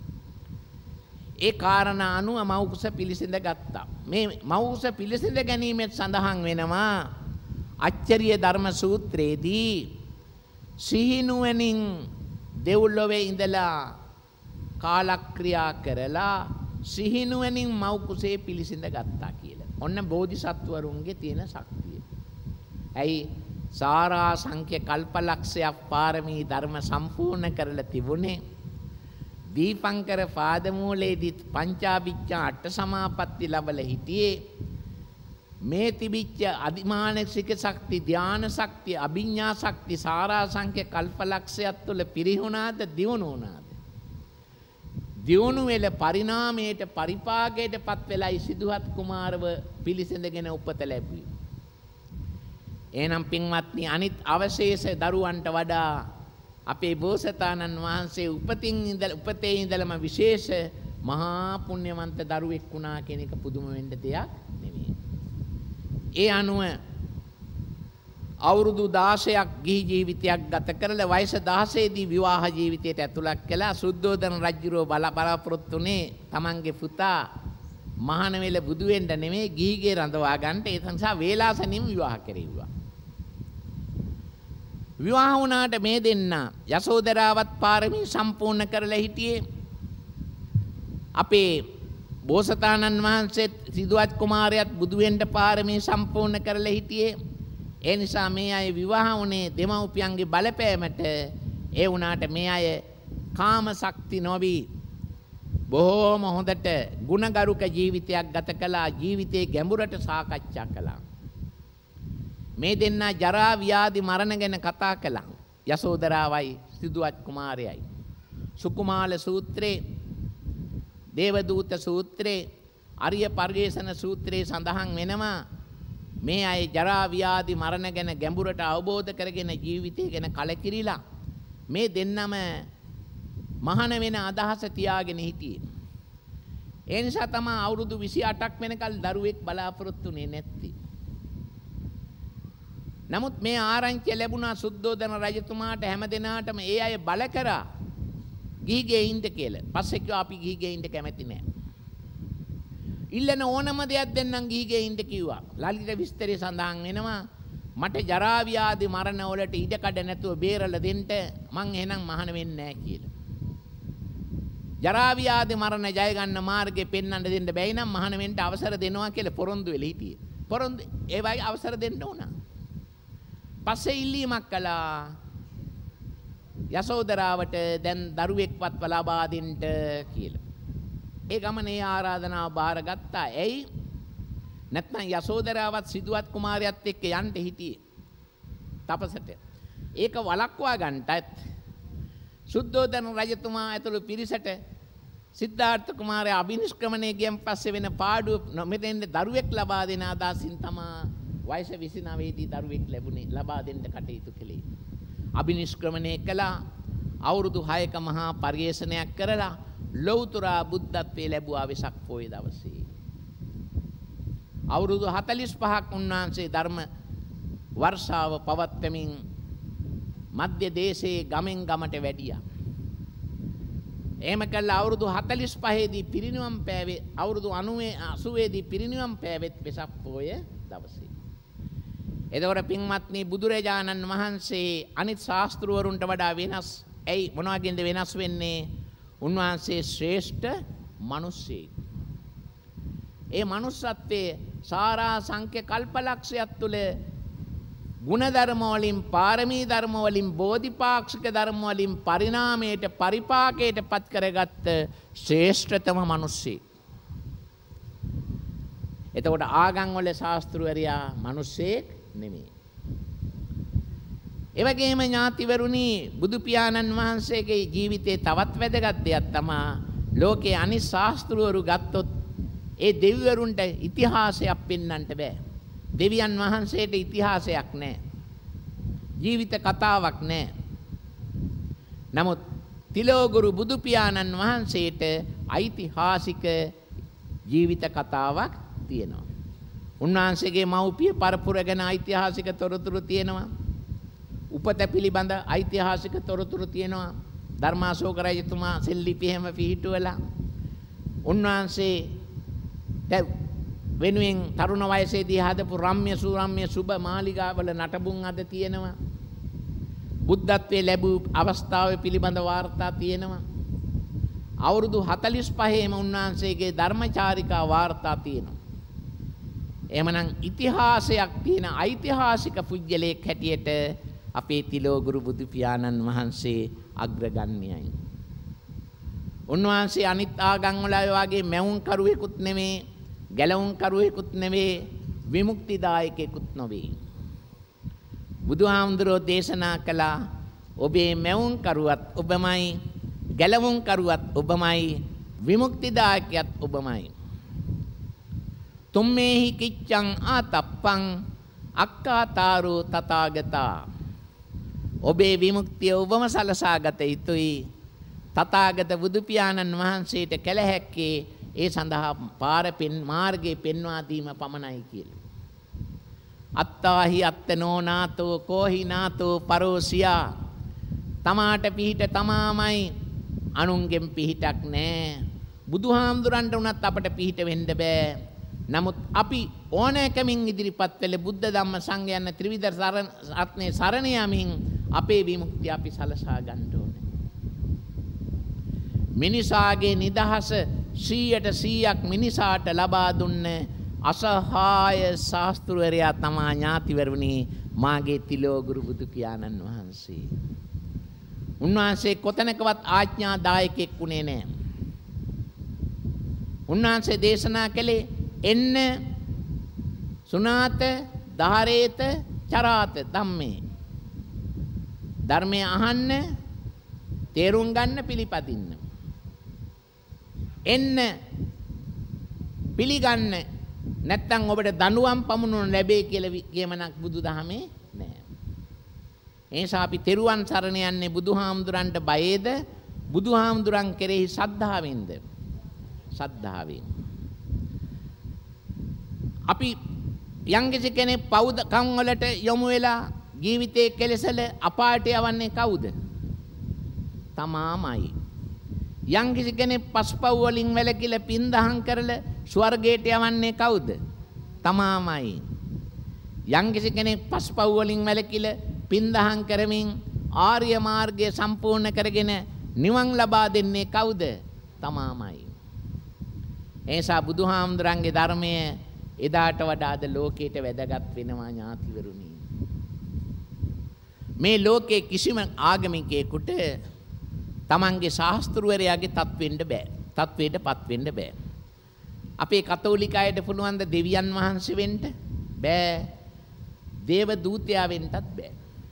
ඒ කාරණා අනුව මව් කුස පිළිසිඳ ගත්තා. මේ මව් කුස පිළිසිඳ ගැනීමෙන් සඳහන් වෙනවා අච්චරිය ධර්ම සූත්‍රයේදී සිහිනුවණින් දෙව්ලොවේ ඉඳලා කාලක්‍රියා කරලා සිහිනුවණින් මව් කුසේ පිළිසිඳ ගත්තා කියලා. ඔන්න බෝධිසත්වරුන්ගේ තියෙන ශක්තිය. ඇයි සාරා සංඛ්‍ය කල්පලක්ෂයක් පාරමී ධර්ම සම්පූර්ණ කරලා තිබුණේ දීපංකර පාදමූලයේදී පංචාභිඥා අට සමාපatti ලැබලා හිටියේ මේ තිබිච්ච අදිමානසික ශක්ති ධාන ශක්ති අභිඥා ශක්ති සාරා සංඛ්‍ය කල්පලක්ෂයක් තුළ පිරිහුණාද දියුණු වුණාද දියුණු වෙල පරිණාමයට පරිපාකයට පත් වෙලයි සිදුහත් කුමාරව පිළිසඳගෙන උපත ලැබුවේ. එහෙනම් පින්වත්නි අනිත් අවශේෂ දරුවන්ට වඩා අපේ බෝසතාණන් වහන්සේ උපතින් ඉඳලා උපතේ ඉඳලම විශේෂ මහා පුණ්‍යවන්ත දරුවෙක් වුණා කියන එක පුදුම වෙන්න දෙයක් නෙමෙයි. ඒ අනුව අවුරුදු දාසයක් ගිහි ජීවිතයක් ගත කරලා වයස දහසේ දී විවාහ ජීවිතයට ඇතුළත් කළා. සුද්ධෝදන රජුරෝ බල බලාපොරොත්තුනේ තමන්ගේ පුතා මහාන වෙල බුදු වෙන්න නෙමෙයි ගිහිගේ රඳවා ගන්නට. ඒ නිසා වේලාසනින් විවාහ කෙරෙව්වා. විවාහ වුණාට මේ දෙන්න යසෝදරාවත් පාරමී සම්පූර්ණ කරලා හිටියේ. අපේ බෝසතාණන් වහන්සේ සිදුවත් කුමාරයාත් බුදු වෙන්න පාරමී සම්පූර්ණ කරලා හිටියේ. ඒ නිසා මේ අය විවාහ වුණේ දෙමව්පියන්ගේ බලපෑමට. ඒ වුණාට මේ අය කාම ශක්ති නොවි බොහෝම හොඳට ගුණගරුක ජීවිතයක් ගත කළා. ජීවිතයේ ගැඹුරට සාකච්ඡා කළා. මේ දෙන්නා ජරා ව්‍යාධි මරණ ගැන කතා කළා. යසෝදරාවයි සිදුවත් කුමාරයයි. සුකුමාල සූත්‍රේ, දේවදූත සූත්‍රේ, අරිය පරිේෂණ සූත්‍රේ සඳහන් වෙනවා මේ අය ජරා ව්‍යාධි මරණ ගැන ගැඹුරට අවබෝධ කරගෙන ජීවිතය ගැන කලකිරිලා මේ දෙන්නම මහාන වෙන අදහස තියාගෙන හිටියේ. ඒ නිසා තමයි අවුරුදු විසි අටක් වෙනකල් දරුවෙක් බලාපොරොත්තුුනේ නැත්තේ. නමුත් මේ ආරංචිය ලැබුණා සුද්ධෝදන රජතුමාට හැම දිනාටම ඒ අය බල කරා ගිහිගේ ඉන්න කියලා. පස්සේ කිව්වා අපි ගිහිගේ ඉන්න කැමති නෑ. ඉල්ලන ඕනම දෙයක් දෙන්නම් ගිහිගේ ඉන්න කිව්වා. ලලිත විස්තරය සඳහන් වෙනවා මට ජරා ව්‍යාධි මරණ වලට ඉඩ කඩ නැතුව බේරලා දෙන්න මං එහෙනම් මහාන වෙන්නේ නෑ කියලා. ජරා ව්‍යාධි මරණ ජය ගන්න මාර්ගේ පෙන්වන්න දෙන්න බැයි නම් මහාන වෙන්න අවසර දෙනවා කියලා පොරොන්දු වෙලා හිටියේ. පොරොන්දු ඒ වගේ අවසර දෙන්න උනා. පස්සේ ඉල්ලීමක් කළා යසෝදරාවට දැන් දරුවෙක්වත් ලබා දෙන්න කියලා. ඒ ගමනේ ආරාධනාව බාරගත්තා. ඇයි? නැත්නම් යසෝදරාවත් සිදුවත් කුමාරයාත් එක්ක යන්න හිටියේ තපසට. ඒක වළක්වා ගන්නටත් සුද්ධෝදන රජතුමා ඇතුළු පිරිසට සිද්ධාර්ථ කුමාරයා අභිනිෂ්ක්‍රමණය ගියන් පස්සේ වෙන පාඩුව මෙතෙන් දරුවෙක් ලබා දෙන අදහසින් තමා වයස විසි නවය දී දරුවෙක් ලැබුණේ ලබා දෙන්න කටයුතු කළේ. අභිනිෂ්ක්‍රමණය කළා. අවුරුදු හයක මහා පරිේෂණයක් කරලා ලෞතර බුද්ධත්වයේ ලැබුවා වෙසක් පොයේ දවසේ. අවුරුදු හතළිස් පහක් උන්වහන්සේ ධර්ම වර්ෂාව පවත්වමින් මධ්‍ය දේශයේ ගමෙන් ගමට වැඩියා. එහෙම කළා අවුරුදු හතළිස් පහේ දී පිරිනිවන් පෑවේ අවුරුදු අනූවේ දී පිරිනිවන් පෑවෙත් වෙසක් පොය දවසේ. එතකොට පින්වත්නි බුදුරජාණන් වහන්සේ අනිත් ශාස්ත්‍රවරුන්ට වඩා වෙනස්. ඇයි මොනවගෙන්ද වෙනස් වෙන්නේ? උන්වහන්සේ ශ්‍රේෂ්ඨ මිනිස්සෙක්. ඒ මනුස්සත්වයේ සාරා සංඛ්‍ය කල්පලක්ෂයක් තුළ ගුණධර්ම වලින් පාරමී ධර්ම වලින් බෝධිපාක්ෂික ධර්ම වලින් පරිණාමයට පරිපාකයට පත් කරගත්ත ශ්‍රේෂ්ඨතම මිනිස්සෙක්. එතකොට ආගම් වල ශාස්ත්‍රවරයා මිනිස්සෙක් නෙමෙයි. ඒ වගේම ඥාතිවරුනි බුදු පියාණන් වහන්සේගේ ජීවිතේ තවත් වැදගත් දෙයක් තමයි ලෝකේ අනිත් ශාස්ත්‍රවරු ගත්තොත් ඒ දෙවිවරුන්ට ඉතිහාසයක් පෙන්වන්නට බෑ. දෙවියන් වහන්සේට ඉතිහාසයක් නැහැ. ජීවිත කතාවක් නැහැ. නමුත් තිලෝගුරු බුදු පියාණන් වහන්සේට ඓතිහාසික ජීවිත කතාවක් තියෙනවා. උන්වහන්සේගේ මව්පිය පරපුර ගැන ඓතිහාසික තොරතුරු තියෙනවා. උපත පිළිබඳ ඓතිහාසික තොරතුරු තියෙනවා. ධර්මාශෝක රජතුමා සෙල්ලිපි හැම පිහිටුවලා උන්වහන්සේ වෙනුවෙන් තරුණ වයසේදී හදපු රම්‍ය සුරම්‍ය සුබ මාලිගාවල නටබුන් අද තියෙනවා. බුද්ධත්වයේ ලැබූ අවස්ථාවේ පිළිබඳ වාර්තා තියෙනවා. අවුරුදු හතළිස් පහේම උන්වහන්සේගේ ධර්මචාරිකා වාර්තා තියෙනවා. එහෙමනම් ඉතිහාසයක් තියෙන ඓතිහාසික පුජ්‍යලයක් හැටියට අපේ තිලෝගුරු බුදු පියාණන් වහන්සේ අග්‍රගණ්‍යයි. උන්වහන්සේ අනිත් ආගම් වල වගේ මැවුම් කරුවෙකුත් නෙමේ, ගැලවුම් කරුවෙකුත් නෙමේ, විමුක්තිදායකෙකුත් නොවේ. බුදුහාමුදුරෝ දේශනා කළා ඔබේ මැවුම් කරුවත් ඔබමයි, ගැලවුම් කරුවත් ඔබමයි, විමුක්තිදායකයත් ඔබමයි. තුම්මේහි කිච්ඡං ආතප්පං අක්කාතාරෝ තථාගතා. ඔබේ විමුක්තිය ඔබම සලසා ගත යුතුයි. තථාගත බුදු පියාණන් වහන්සේට කළ හැක්කේ ඒ සඳහා පාර පෙන් මාර්ගයේ පෙන්වා දීම පමණයි කියලා. අත්තාහි අත්තනෝ නාතෝ කෝහි නාතෝ පරෝසියා. තමාට පිහිට තමාමයි, අනුන්ගෙන් පිහිටක් නැහැ. බුදුහාමුදුරන්ට උනත් අපට පිහිට වෙන්න බෑ. නමුත් අපි ඕනෑකමින් ඉදිරිපත් වෙල බුද්ධ ධම්ම සංඝ යන ත්‍රිවිධ රත්නේ සරණ යමින් අපේ විමුක්තිය අපි සලසා ගන්න ඕනේ. මිනිසාගේ නිදහස සීයට සීයක් මිනිසාට ලබා දුන්න අසහාය ශාස්ත්‍රවරයා තමා ඥාතිවරුනි මාගේ තිලෝගුරු බුදු පියාණන් වහන්සේ. උන්වහන්සේ කොතැනකවත් ආඥාදායකෙක් වුණේ නැහැ. උන්වහන්සේ දේශනා කළේ එන්න සුනාත ධාරේත චරාත ධම්මේ. ධර්මය අහන්න, තේරුම් ගන්න, පිළිපදින්න. එන්න පිළිගන්න, නැත්තම් ඔබට දඬුවම් පමුණුන ලැබේ කියලා කියමනක් බුදුදහමේ නැහැ. ඒ නිසා අපි තෙරුවන් සරණ යන්නේ බුදුහාමුදුරන්ට බයේද, බුදුහාමුදුරන් කෙරෙහි සද්ධාවෙන්ද? සද්ධාවෙන්. අපි යම්කිසි කෙනෙක් පවුකම් වලට යොමු වෙලා ජීවිතේ කෙලෙසල අපායට යවන්නේ කවුද? තමාමයි. යම්කිසි කෙනෙක් පස්පව් වලින් වැළකීලා පින් දහම් කරලා ස්වර්ගයට යවන්නේ කවුද? තමාමයි. යම්කිසි කෙනෙක් පස්පව් වලින් වැළකීලා පින් දහම් කරමින් ආර්ය මාර්ගය සම්පූර්ණ කරගෙන නිවන් ලබා දෙන්නේ කවුද? තමාමයි. එනිසා බුදුහාමුදුරන්ගේ ධර්මය එදාට වඩා අද ලෝකයට වැදගත් වෙනවා ඥාතිවරුනි. මේ ලෝකේ කිසිම ආගමිකයෙකුට තමන්ගේ ශාස්ත්‍රවරයාගේ තත්වෙන්න බෑ. තත්වයටපත් වෙන්න බෑ. අපේ කතෝලික අයට පුළුවන් ද දෙවියන් වහන්සේ වෙන්න? බෑ. දේව දූතයා වෙන්නත් බෑ.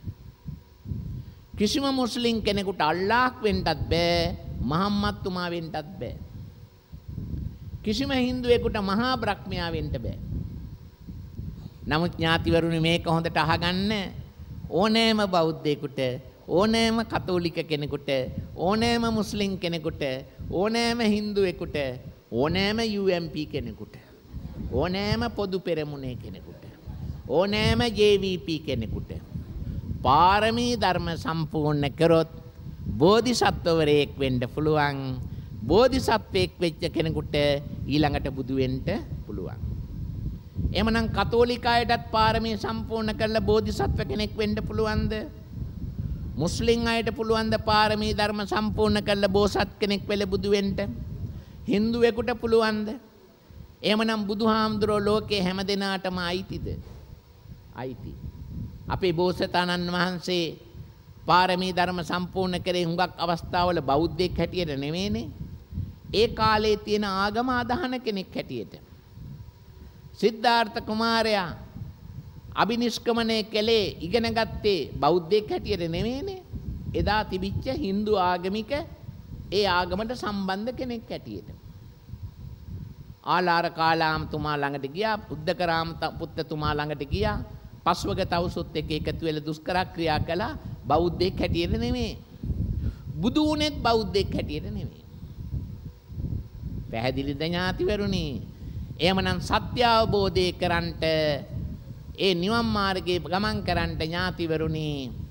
කිසිම මුස්ලිම් කෙනෙකුට අල්ලාහ් වෙන්නත් බෑ. මහම්මද් තුමා වෙන්නත් බෑ. කිසිම හින්දුවෙකුට මහා බ්‍රහ්මයා වෙන්න බෑ. නමුත් ඥාතිවරුනි මේක හොඳට අහගන්න. ඕනෑම බෞද්ධයෙකුට, ඕනෑම කතෝලික කෙනෙකුට, ඕනෑම මුස්ලිම් කෙනෙකුට, ඕනෑම හින්දුවෙකුට, ඕනෑම යූ එම් පී කෙනෙකුට, ඕනෑම පොදු පෙරමුණේ කෙනෙකුට, ඕනෑම ජේ වී පී කෙනෙකුට පාරමී ධර්ම සම්පූර්ණ කරොත් බෝධිසත්වවරයෙක් වෙන්න පුළුවන්. බෝධිසත්වෙක් වෙච්ච කෙනෙකුට ඊළඟට බුදු වෙන්න පුළුවන්. එහෙමනම් කතෝලික අයටත් පාරමී සම්පූර්ණ කරලා බෝධිසත්ව කෙනෙක් වෙන්න පුළුවන්ද? මුස්ලිම් අයට පුළුවන්ද පාරමී ධර්ම සම්පූර්ණ කරලා බෝසත් කෙනෙක් වෙල බුදු වෙන්න? හින්දුවෙකුට පුළුවන්ද? එහෙමනම් බුදුහාමුදුරෝ ලෝකේ හැම දිනාටම අයිතිද? අයිති. අපේ බෝසතාණන් වහන්සේ පාරමී ධර්ම සම්පූර්ණ කරේ හුඟක් අවස්ථාවල බෞද්ධයෙක් හැටියට නෙවෙයිනේ. ඒ කාලේ තියෙන ආගම අදහන කෙනෙක් හැටියට. සිද්ධාර්ථ කුමාරයා අභිනිෂ්ක්‍මණය කළේ ඉගෙන ගත්තේ බෞද්ධයෙක් හැටියට නෙමෙයිනේ. එදා තිබිච්ච Hindu ආගමික ඒ ආගමට සම්බන්ධ කෙනෙක් හැටියට. ආලාර කාලාමතුමා ළඟට ගියා, උද්දකරාම පුත්තතුමා ළඟට ගියා. පස්වග තවුසුත් එක්ක එකතු වෙලා දුෂ්කර ක්‍රියා කළා. බෞද්ධයෙක් හැටියට නෙමෙයි. බුදු වුණෙත් බෞද්ධයෙක් හැටියට නෙමෙයි. පැහැදිලිද ඥාතිවරුනි? එහෙමනම් සත්‍ය අවබෝධය කරන්ට ඒ නිවන් මාර්ගයේ ගමන් කරන්ට ඥාතිවරුනි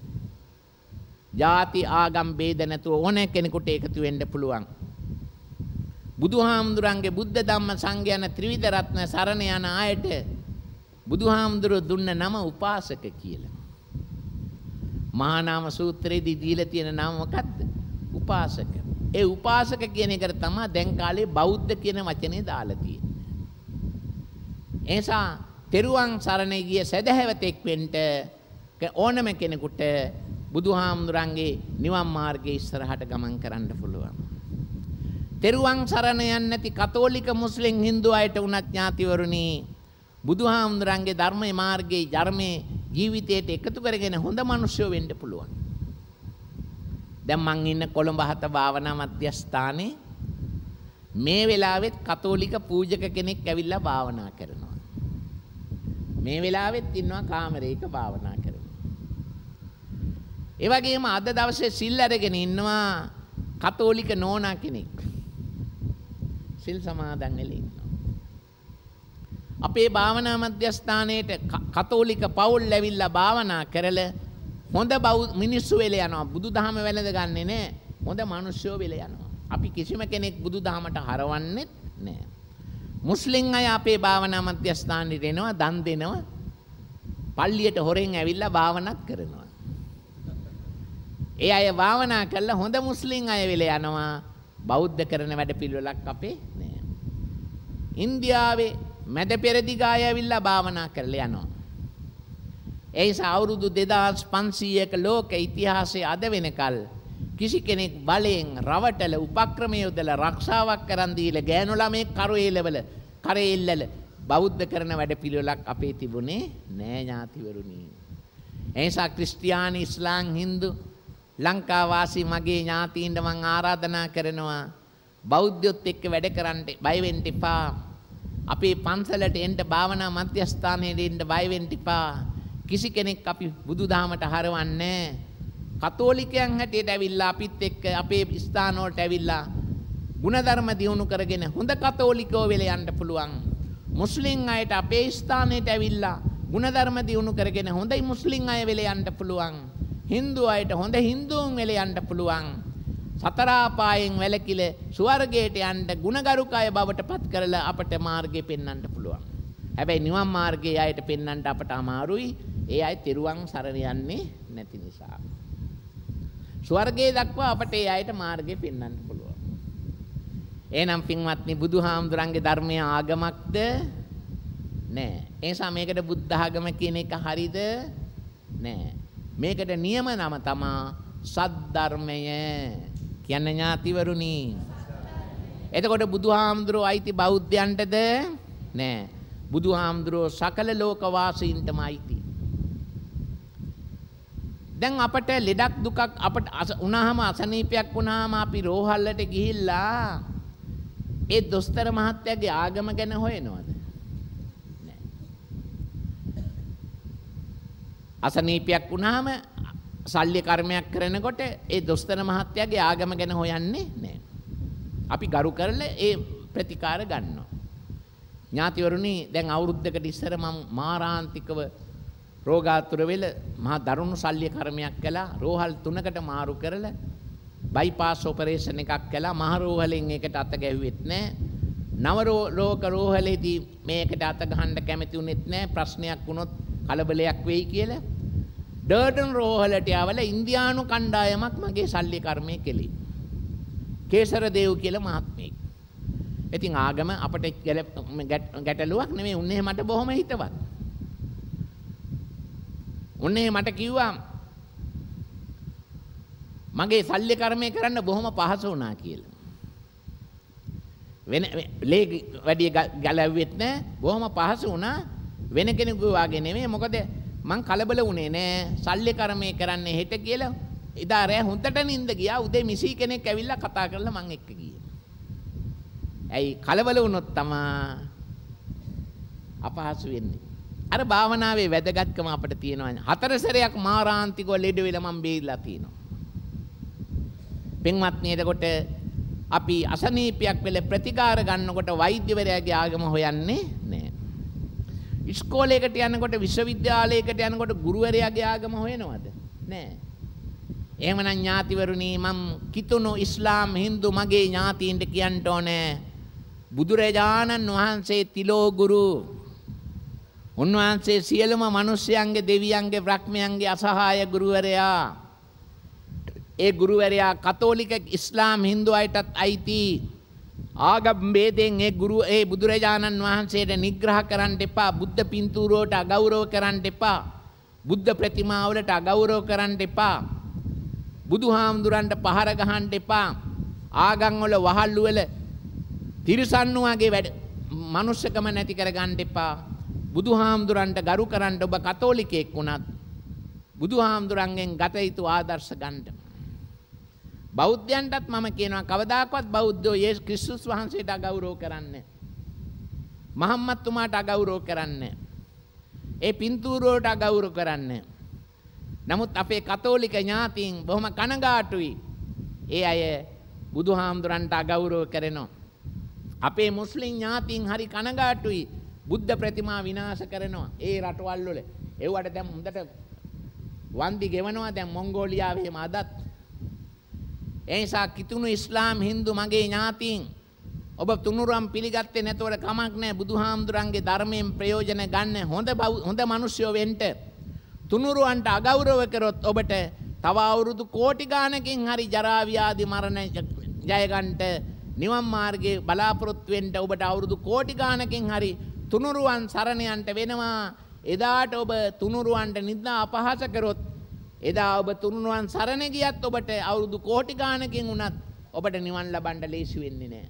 ಜಾති ආගම් ભેද නැතුව ඕන කෙනෙකුට එකතු වෙන්න පුළුවන්. බුදුහාමුදුරන්ගේ බුද්ධ ධම්ම සංඝ යන ත්‍රිවිධ රත්න සරණ යන ආයත බුදුහාමුදුරුවෝ දුන්න නම උපාසක කියලා. මහා නාම සූත්‍රයේදී දීලා තියෙන නම මොකක්ද? උපාසක. ඒ උපාසක කියන එකට තමයි දැන් කාලේ බෞද්ධ කියන වචනේ දාලා තියෙන්නේ. එසා තෙරුවන් සරණ ගිය සදහැවතෙක් වෙන්න ඕනම කෙනෙකුට බුදුහාමුදුරන්ගේ නිවන් මාර්ගයේ ඉස්සරහට ගමන් කරන්න පුළුවන්. තෙරුවන් සරණ යන්නේ නැති කතෝලික මුස්ලිම් හින්දු අයට උනත් ඥාතිවරුනි බුදුහාමුදුරන්ගේ ධර්ම මාර්ගයේ ධර්මයේ ජීවිතයට එකතු කරගෙන හොඳ මිනිස්සු වෙන්න පුළුවන්. දැන් මං ඉන්න කොළඹ හත භාවනා මධ්‍යස්ථානයේ මේ වෙලාවෙත් කතෝලික පූජක කෙනෙක් ඇවිල්ලා භාවනා කරනවා. මේ වෙලාවෙත් ඉන්නවා කාමරයක භාවනා කරනවා. ඒ වගේම අද දවසේ සිල් අරගෙන ඉන්නවා කතෝලික නෝනා කෙනෙක්. සිල් සමාදන් වෙලා ඉන්නවා. අපේ භාවනා මධ්‍යස්ථානයේට කතෝලික පවුල් ඇවිල්ලා භාවනා කරලා හොඳ මිනිස්සු වෙලා යනවා. බුදුදහම වැළඳ ගන්නෙ නෑ. හොඳ මිනිස්සුෝ වෙලා යනවා. අපි කිසිම කෙනෙක් බුදුදහමට හරවන්නේ නෑ. මුස්ලිම් අය අපේ භාවනා මධ්‍යස්ථානෙට එනවා, දන් දෙනවා. පල්ලියට හොරෙන් ඇවිල්ලා භාවනාත් කරනවා. ඒ අය භාවනා කළා හොඳ මුස්ලිම් අය වෙලා යනවා. බෞද්ධ කරන වැඩ පිළිවෙලක් අපේ නෑ. ඉන්දියාවේ මැද පෙරදිග අය ඇවිල්ලා භාවනා කරලා යනවා. ඒස අවුරුදු දෙදාස් පන්සීයක ලෝක ඉතිහාසයේ අද වෙනකල් කිසි කෙනෙක් බලයෙන් රවටල උපක්‍රම යොදලා ආරක්ෂාවක් කරන් දීලා ගෑනු ළමේ කරේලවල කරේල්ලල බෞද්ධ කරන වැඩ පිළිවෙලක් අපේ තිබුණේ නෑ ඥාතිවරුනි. ඒසා ක්‍රිස්තියානි, ඉස්ලාම්, හින්දු ලංකා වාසී මගේ ඥාතීන්ට මං ආරාධනා කරනවා බෞද්ධයොත් එක්ක වැඩ කරන්න බය වෙන්න එපා. අපේ පන්සලට එන්න භාවනා මධ්‍යස්ථානයේ එන්න බය වෙන්න එපා. කිසි කෙනෙක් අපි බුදුදහමට හරවන්නේ කතෝලිකයන් හැටියට ඇවිල්ලා අපිත් එක්ක අපේ ස්ථාන වලට ඇවිල්ලා ගුණධර්ම දියුණු කරගෙන හොඳ කතෝලිකයෝ වෙලා යන්න පුළුවන්. මුස්ලිම් අයට අපේ ස්ථානෙට ඇවිල්ලා ගුණධර්ම දියුණු කරගෙන හොඳයි මුස්ලිම් අය වෙලා යන්න පුළුවන්. හින්දු අයට හොඳ හින්දුන් වෙලා යන්න පුළුවන්. සතර ආපායෙන් වැළකීල ස්වර්ගයට යන්න ගුණගරුක අය බවට පත් කරලා අපට මාර්ගය පෙන්වන්න පුළුවන්. හැබැයි නිවන් මාර්ගයේ අයට පෙන්වන්න අපට අමාරුයි. ඒ අය තෙරුවන් සරණ යන්නේ නැති නිසා. ස්වර්ගයේ දක්වා අපට ඒ අයට මාර්ගය පෙන්වන්න පුළුවන්. එහෙනම් පින්වත්නි බුදුහාමුදුරන්ගේ ධර්මයේ ආගමක්ද නෑ. ඒ නිසා මේකට බුද්ධ ආගම කියන එක හරිද නෑ. මේකට නියම නම තමා සද්ධර්මය කියන්නේ ඥාතිවරුනි. එතකොට බුදුහාමුදුරෝ අයිති බෞද්ධයන්ටද නෑ. බුදුහාමුදුරෝ සකල ලෝක වාසීන්ටම අයිති. දැන් අපට ලෙඩක් දුකක් අපට වුණාම අසනීපයක් වුණාම අපි රෝහලට ගිහිල්ලා ඒ දොස්තර මහත්තයාගේ ආගම ගැන හොයනවද? නෑ. අසනීපයක් වුණාම ශල්‍ය කර්මයක් කරනකොට ඒ දොස්තර මහත්තයාගේ ආගම ගැන හොයන්නේ නෑ. අපි ගරු කරලා ඒ ප්‍රතිකාර ගන්නවා. ඥාතිවරුනි දැන් අවුරුද්දකට ඉස්සර මම මාරාන්තිකව රෝගාතුර වෙල මහා දරුණු ශල්‍ය කර්මයක් කළා. රෝහල් තුනකට මාරු කරලා බයිපාස් ඔපරේෂන් එකක් කළා. මහ රෝහලෙන් ඒකට අත ගැහුවෙත් නෑ. නව රෝග රෝහලේදී මේකට අත ගහන්න කැමති උනේත් නෑ. ප්‍රශ්නයක් වුණොත් කලබලයක් වෙයි කියලා. ඩර්ටන් රෝහලට යවල ඉන්දියානු කණ්ඩායමක් මගේ ශල්‍ය කර්මය කෙලේ. කේසර දේව් කියලා මහත්මයෙක්. ඉතින් ආගම අපට ගැටලුවක් නෙමෙයි. උන්නේ මට බොහොම හිතවත්. උන්නේ මට කිව්වා මගේ ශල්‍ය කර්මය කරන්න බොහොම පහසු වුණා කියලා. වෙන ලේ වැඩි ගැලවෙත් නැහැ. බොහොම පහසු වුණා. වෙන කෙනෙකු වාගේ නෙමෙයි. මොකද මං කලබල වුණේ නෑ. සල්ලි කර්මය කරන්නේ හෙට කියලා. එදා රෑ හොඳට නිින්ද ගියා. උදේ මිසී කෙනෙක් ඇවිල්ලා කතා කරලා මං එක්ක ගියේ. ඇයි කලබල වුණොත් තමා අපහසු වෙන්නේ. අර භාවනාවේ වැදගත්කම අපිට තියෙනවා. හතර සැරයක් මාරාන්තිකව ලෙඩ වෙලා මම බේරිලා තියෙනවා. පින්වත්නි එතකොට අපි අසනීපයක් වෙල ප්‍රතිකාර ගන්නකොට වෛද්‍යවරයාගේ ආගම හොයන්නේ නැහැ. ඉස්කෝලේකට යනකොට විශ්වවිද්‍යාලයකට යනකොට ගුරුවරයාගේ ආගම හොයනවද? නැහැ. එහෙමනම් ඥාතිවරුනි මම කිතුණු ඉස්ලාම් හින්දු මගේ ඥාතීන්ට කියන්න ඕනේ බුදුරජාණන් වහන්සේ තිලෝ ගුරු. උන්වහන්සේ සියලුම මිනිස්යන්ගේ දෙවියන්ගේ බ්‍රහ්මයන්ගේ අසහාය ගුරුවරයා. ඒ ගුරුවරයා කතෝලික ඉස්ලාම් හින්දු අයටත් අයිති. ආගම් ભેදෙන් ඒ ගුරු ඒ බුදුරජාණන් වහන්සේට නිග්‍රහ කරන්න එපා. බුද්ධ පින්තූරයට අගෞරව කරන්න එපා. බුද්ධ ප්‍රතිමා වලට අගෞරව කරන්න එපා. බුදුහාමුදුරන්ට පහර ගහන්න එපා. ආගම් වල වහල්ලු වල තිරසන්නු වගේ වැඩ මනුස්සකම නැති කර ගන්න එපා. බුදුහාමුදුරන්ට ගරු කරන්න ඔබ කතෝලිකයෙක් වුණත් බුදුහාමුදුරන්ගෙන් ගත යුතු ආදර්ශ ගන්න. බෞද්ධයන්ටත් මම කියනවා කවදාකවත් බෞද්ධයෝ යේසුස් ක්‍රිස්තුස් වහන්සේට අගෞරව කරන්නේ. මහම්මද් තුමාට අගෞරව කරන්නේ. ඒ පින්තූර වලට අගෞරව කරන්නේ. නමුත් අපේ කතෝලික ඥාතීන් බොහොම කනගාටුයි. ඒ අය බුදුහාමුදුරන්ට අගෞරව කරනවා. අපේ මුස්ලිම් ඥාතීන් හරි කනගාටුයි. බුද්ධ ප්‍රතිමා විනාශ කරනවා. ඒ රටවල් වල ඒවට දැන් හොඳට වන්දි ගෙවනවා. දැන් මොංගෝලියාවේම අදත්. ඒ නිසා කිතුණු ඉස්ලාම් හින්දු මගේ ඥාතීන් ඔබ තුනුරුම් පිළිගත්තේ නැතොට කමක් නැහැ. බුදුහාමුදුරන්ගේ ධර්මයෙන් ප්‍රයෝජන ගන්න හොඳ හොඳ මිනිස්සුયો වෙන්න. තුනුරුවන්ට අගෞරව කරොත් ඔබට තව අවුරුදු කෝටි ගානකින් හරි ජරා ව්‍යාධි මරණ ජය ගන්නට නිවන් මාර්ගයේ බලාපොරොත්තු වෙන්න ඔබට අවුරුදු කෝටි ගානකින් හරි තුනුරුවන් සරණ යන්න වෙනවා. එදාට ඔබ තුනුරුවන්ට නිඳා අපහාස කරොත් එදා ඔබ තුනුරුවන් සරණ ගියත් ඔබට අවුරුදු කෝටි ගානකින් වුණත් ඔබට නිවන් ලබන්න ලේසි වෙන්නේ නැහැ.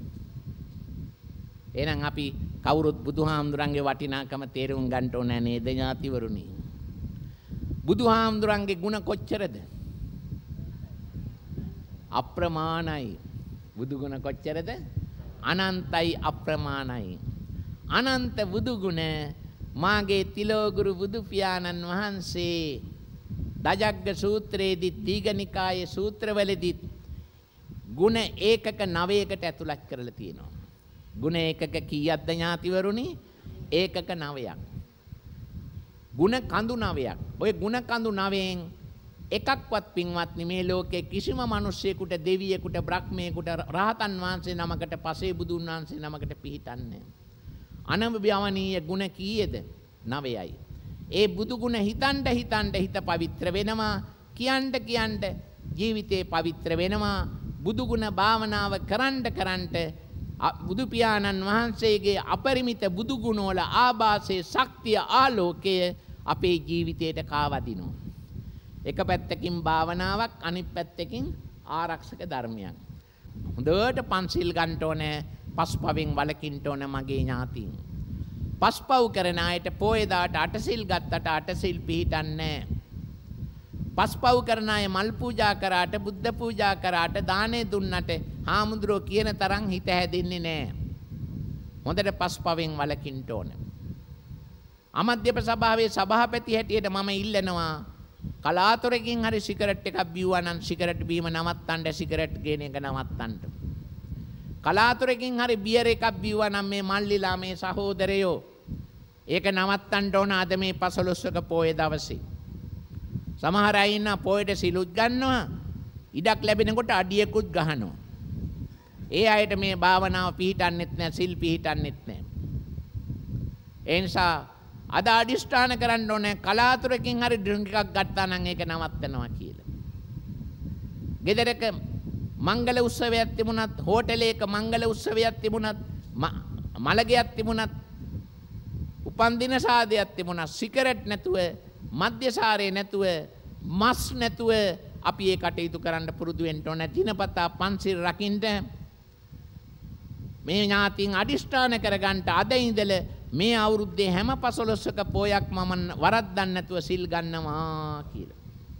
එහෙනම් අපි කවුරුත් බුදුහාමුදුරන්ගේ වටිනාකම තේරුම් ගන්න ඕනේ නේද ඥාතිවරුනි? බුදුහාමුදුරන්ගේ ගුණ කොච්චරද? අප්‍රමාණයි. බුදු ගුණ කොච්චරද? අනන්තයි අප්‍රමාණයි. අනන්ත බුදු ගුණ මාගේ තිලෝගුරු බුදු පියාණන් වහන්සේ දජග්ග සූත්‍රයේදී දීඝනිකායේ සූත්‍රවලදී ගුණ ඒකක නවයකට ඇතුළත් කරලා තියෙනවා. ගුණ ඒකක කීයක්ද ඥාතිවරුනි? ඒකක නවයක්. ගුණ කඳු නවයක්. ඔය ගුණ කඳු නවයෙන් එකක්වත් පින්වත්නි මේ ලෝකේ කිසිම මිනිසෙකුට දෙවියෙකුට බ්‍රහ්මයෙකුට රහතන් වහන්සේ නමකට පසේ බුදුන් වහන්සේ නමකට පිහිටන්නේ අනව්‍යවනීය ගුණ කීයද? නවයයි. ඒ බුදු ගුණ හිතන්ට හිතන්ට හිත පවිත්‍ර වෙනවා. කියන්ට කියන්ට ජීවිතේ පවිත්‍ර වෙනවා. බුදු ගුණ භාවනාව කරන්ට කරන්ට බුදු පියාණන් වහන්සේගේ අපරිමිත බුදු ගුණ වල ආభాසයේ ශක්තිය ආලෝකය අපේ ජීවිතයට කාවදිනවා. එක පැත්තකින් භාවනාවක් අනිත් පැත්තකින් ආරක්ෂක ධර්මයක්. හොඳට පන්සිල් ගන්න ඕනේ. පස්පවෙන් වලකින්න ඕනේ මගේ ඥාතීන්. පස්පව් කරන අයට පොයදාට අටසිල් ගත්තට අටසිල් පිහිටන්නේ. පස්පව් කරන අය මල් පූජා කරාට බුද්ධ පූජා කරාට දානේ දුන්නට හාමුදුරුවෝ කියන තරම් හිත හැදෙන්නේ නැහැ. හොඳට පස්පවෙන් වලකින්න ඕනේ. අමධ්‍යප සභාවේ සභාපති හැටියට මම ඉල්ලනවා කලාතුරකින් හරි සිගරට් එකක් බිව්වා නම් සිගරට් බීම නවත්තන්න, සිගරට් ගේන එක නවත්තන්න. කලාතුරකින් හරි බියර් එකක් බිව්වා නම් මේ මල්ලිලා මේ සහෝදරයෝ ඒක නවත්තන්න ඕන අද මේ පසළොස්වක පොයේ දවසේ. සමහර අය ඉන්න පොයට සිලුත් ගන්නවා, ඉඩක් ලැබෙනකොට අඩියකුත් ගහනවා. ඒ අයට මේ භාවනාව පිහිටන්නෙත් නැහැ, සිල් පිහිටන්නෙත් නැහැ. ඒ නිසා අද අදිෂ්ඨාන කරන්න ඕනේ කලාතුරකින් හරි ඩ්‍රින්ක් එකක් ගත්තා නම් ඒක නවත්තනවා කියලා. ගෙදරක මංගල උත්සවයක් තිබුණත්, හෝටලයක මංගල උත්සවයක් තිබුණත්, මලගයක් තිබුණත්, උපන්දින සාදයක් තිබුණත් සිගරට් නැතුව, මද්යසාරේ නැතුව, මස් නැතුව අපි ඒ කටයුතු කරන්න පුරුදු වෙන්න ඕනේ. දිනපතා පන්සිල් රකින්න මේ ඥාතීන් අදිෂ්ඨාන කරගන්නට අද ඉඳලා මේ අවුරුද්දේ හැම පසළොස්වක පෝයක් මම වරද්දන්න නැතුව සිල් ගන්නවා කියලා.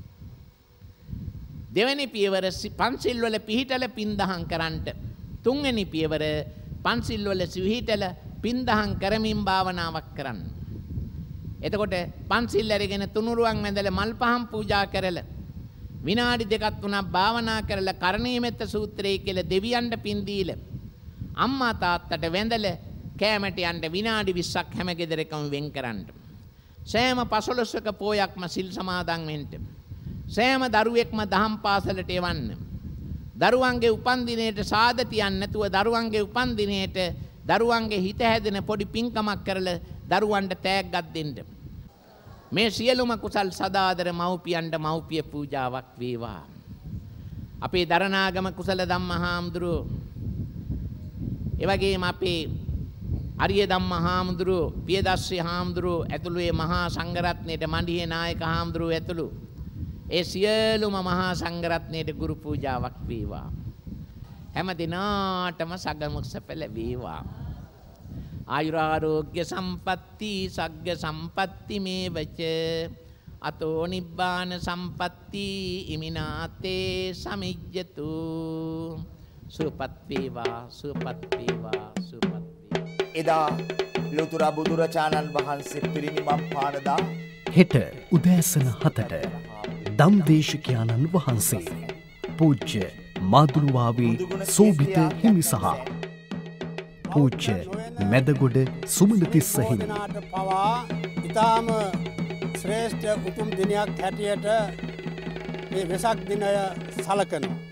දෙවෙනි පියවර පන්සිල් වල පිහිටල පින්දහම් කරන්නට. තුන්වෙනි පියවර පන්සිල් වල පිහිටල පින්දහම් කරමින් භාවනාවක් කරන්න. එතකොට පන්සිල් අරගෙන තුනුරුවන් වැඳලා මල් පහන් පූජා කරලා විනාඩි දෙකක් තුනක් භාවනා කරලා කරණීයමෙත්ත සූත්‍රය කියලා දෙවියන්ට පින් දීලා අම්මා තාත්තට වැඳලා කෑමට යන්න විනාඩි විස්සක් හැම ගෙදරකම වෙන් කරන්න. සෑම පසළොස්වක පෝයක්ම සිල් සමාදන් වෙන්න. සෑම දරුවෙක්ම දහම් පාසලට එවන්න. දරුවන්ගේ උපන්දිනයට සාද තියන්නේ නැතුව දරුවන්ගේ උපන්දිනයට දරුවන්ගේ හිත හැදෙන පොඩි පින්කමක් කරලා දරුවන්ට තෑග්ගක් දෙන්න. මේ සියලුම කුසල් සදාදර මව්පියන්ට මව්පිය පූජාවක් වේවා. අපේ දරණාගම කුසල ධම්ම හාමුදුරුවෝ ඒ වගේම අපේ අරිය ධම්ම හාමුදුරුවෝ පියදස්සී හාමුදුරුවෝ ඇතුළු ඒ මහා සංඝරත්නයේ මණ්ඩියේ නායක හාමුදුරුවෝ ඇතුළු ඒ සියලුම මහා සංඝරත්නයේ ගුරු පූජාවක් වේවා. හැම දිනාටම සගමුක්ස පෙළ වේවා. ආයුරාරෝග්‍ය සම්පatti සග්ග සම්පatti මේවච අතෝ නිබ්බාන සම්පatti ඉමිනාතේ සමිජ්ජතු. සුවපත් වේවා සුවපත් වේවා සුවපත් වේවා. එදා ලෝතර බුදුරජාණන් වහන්සේ පිරිනිවන් පානදා හෙට උදෑසන හතට ධම්දේශකයාණන් වහන්සේ පූජ්‍ය මාදුළුවාවේ සෝභිත හිමි සහ පූජ්‍ය මැදගොඩ සුමනතිස්ස හිමි පවා ඉතාම ශ්‍රේෂ්ඨ උතුම් දිනයක් හැටියට මේ වෙසක් දිනය සලකනවා.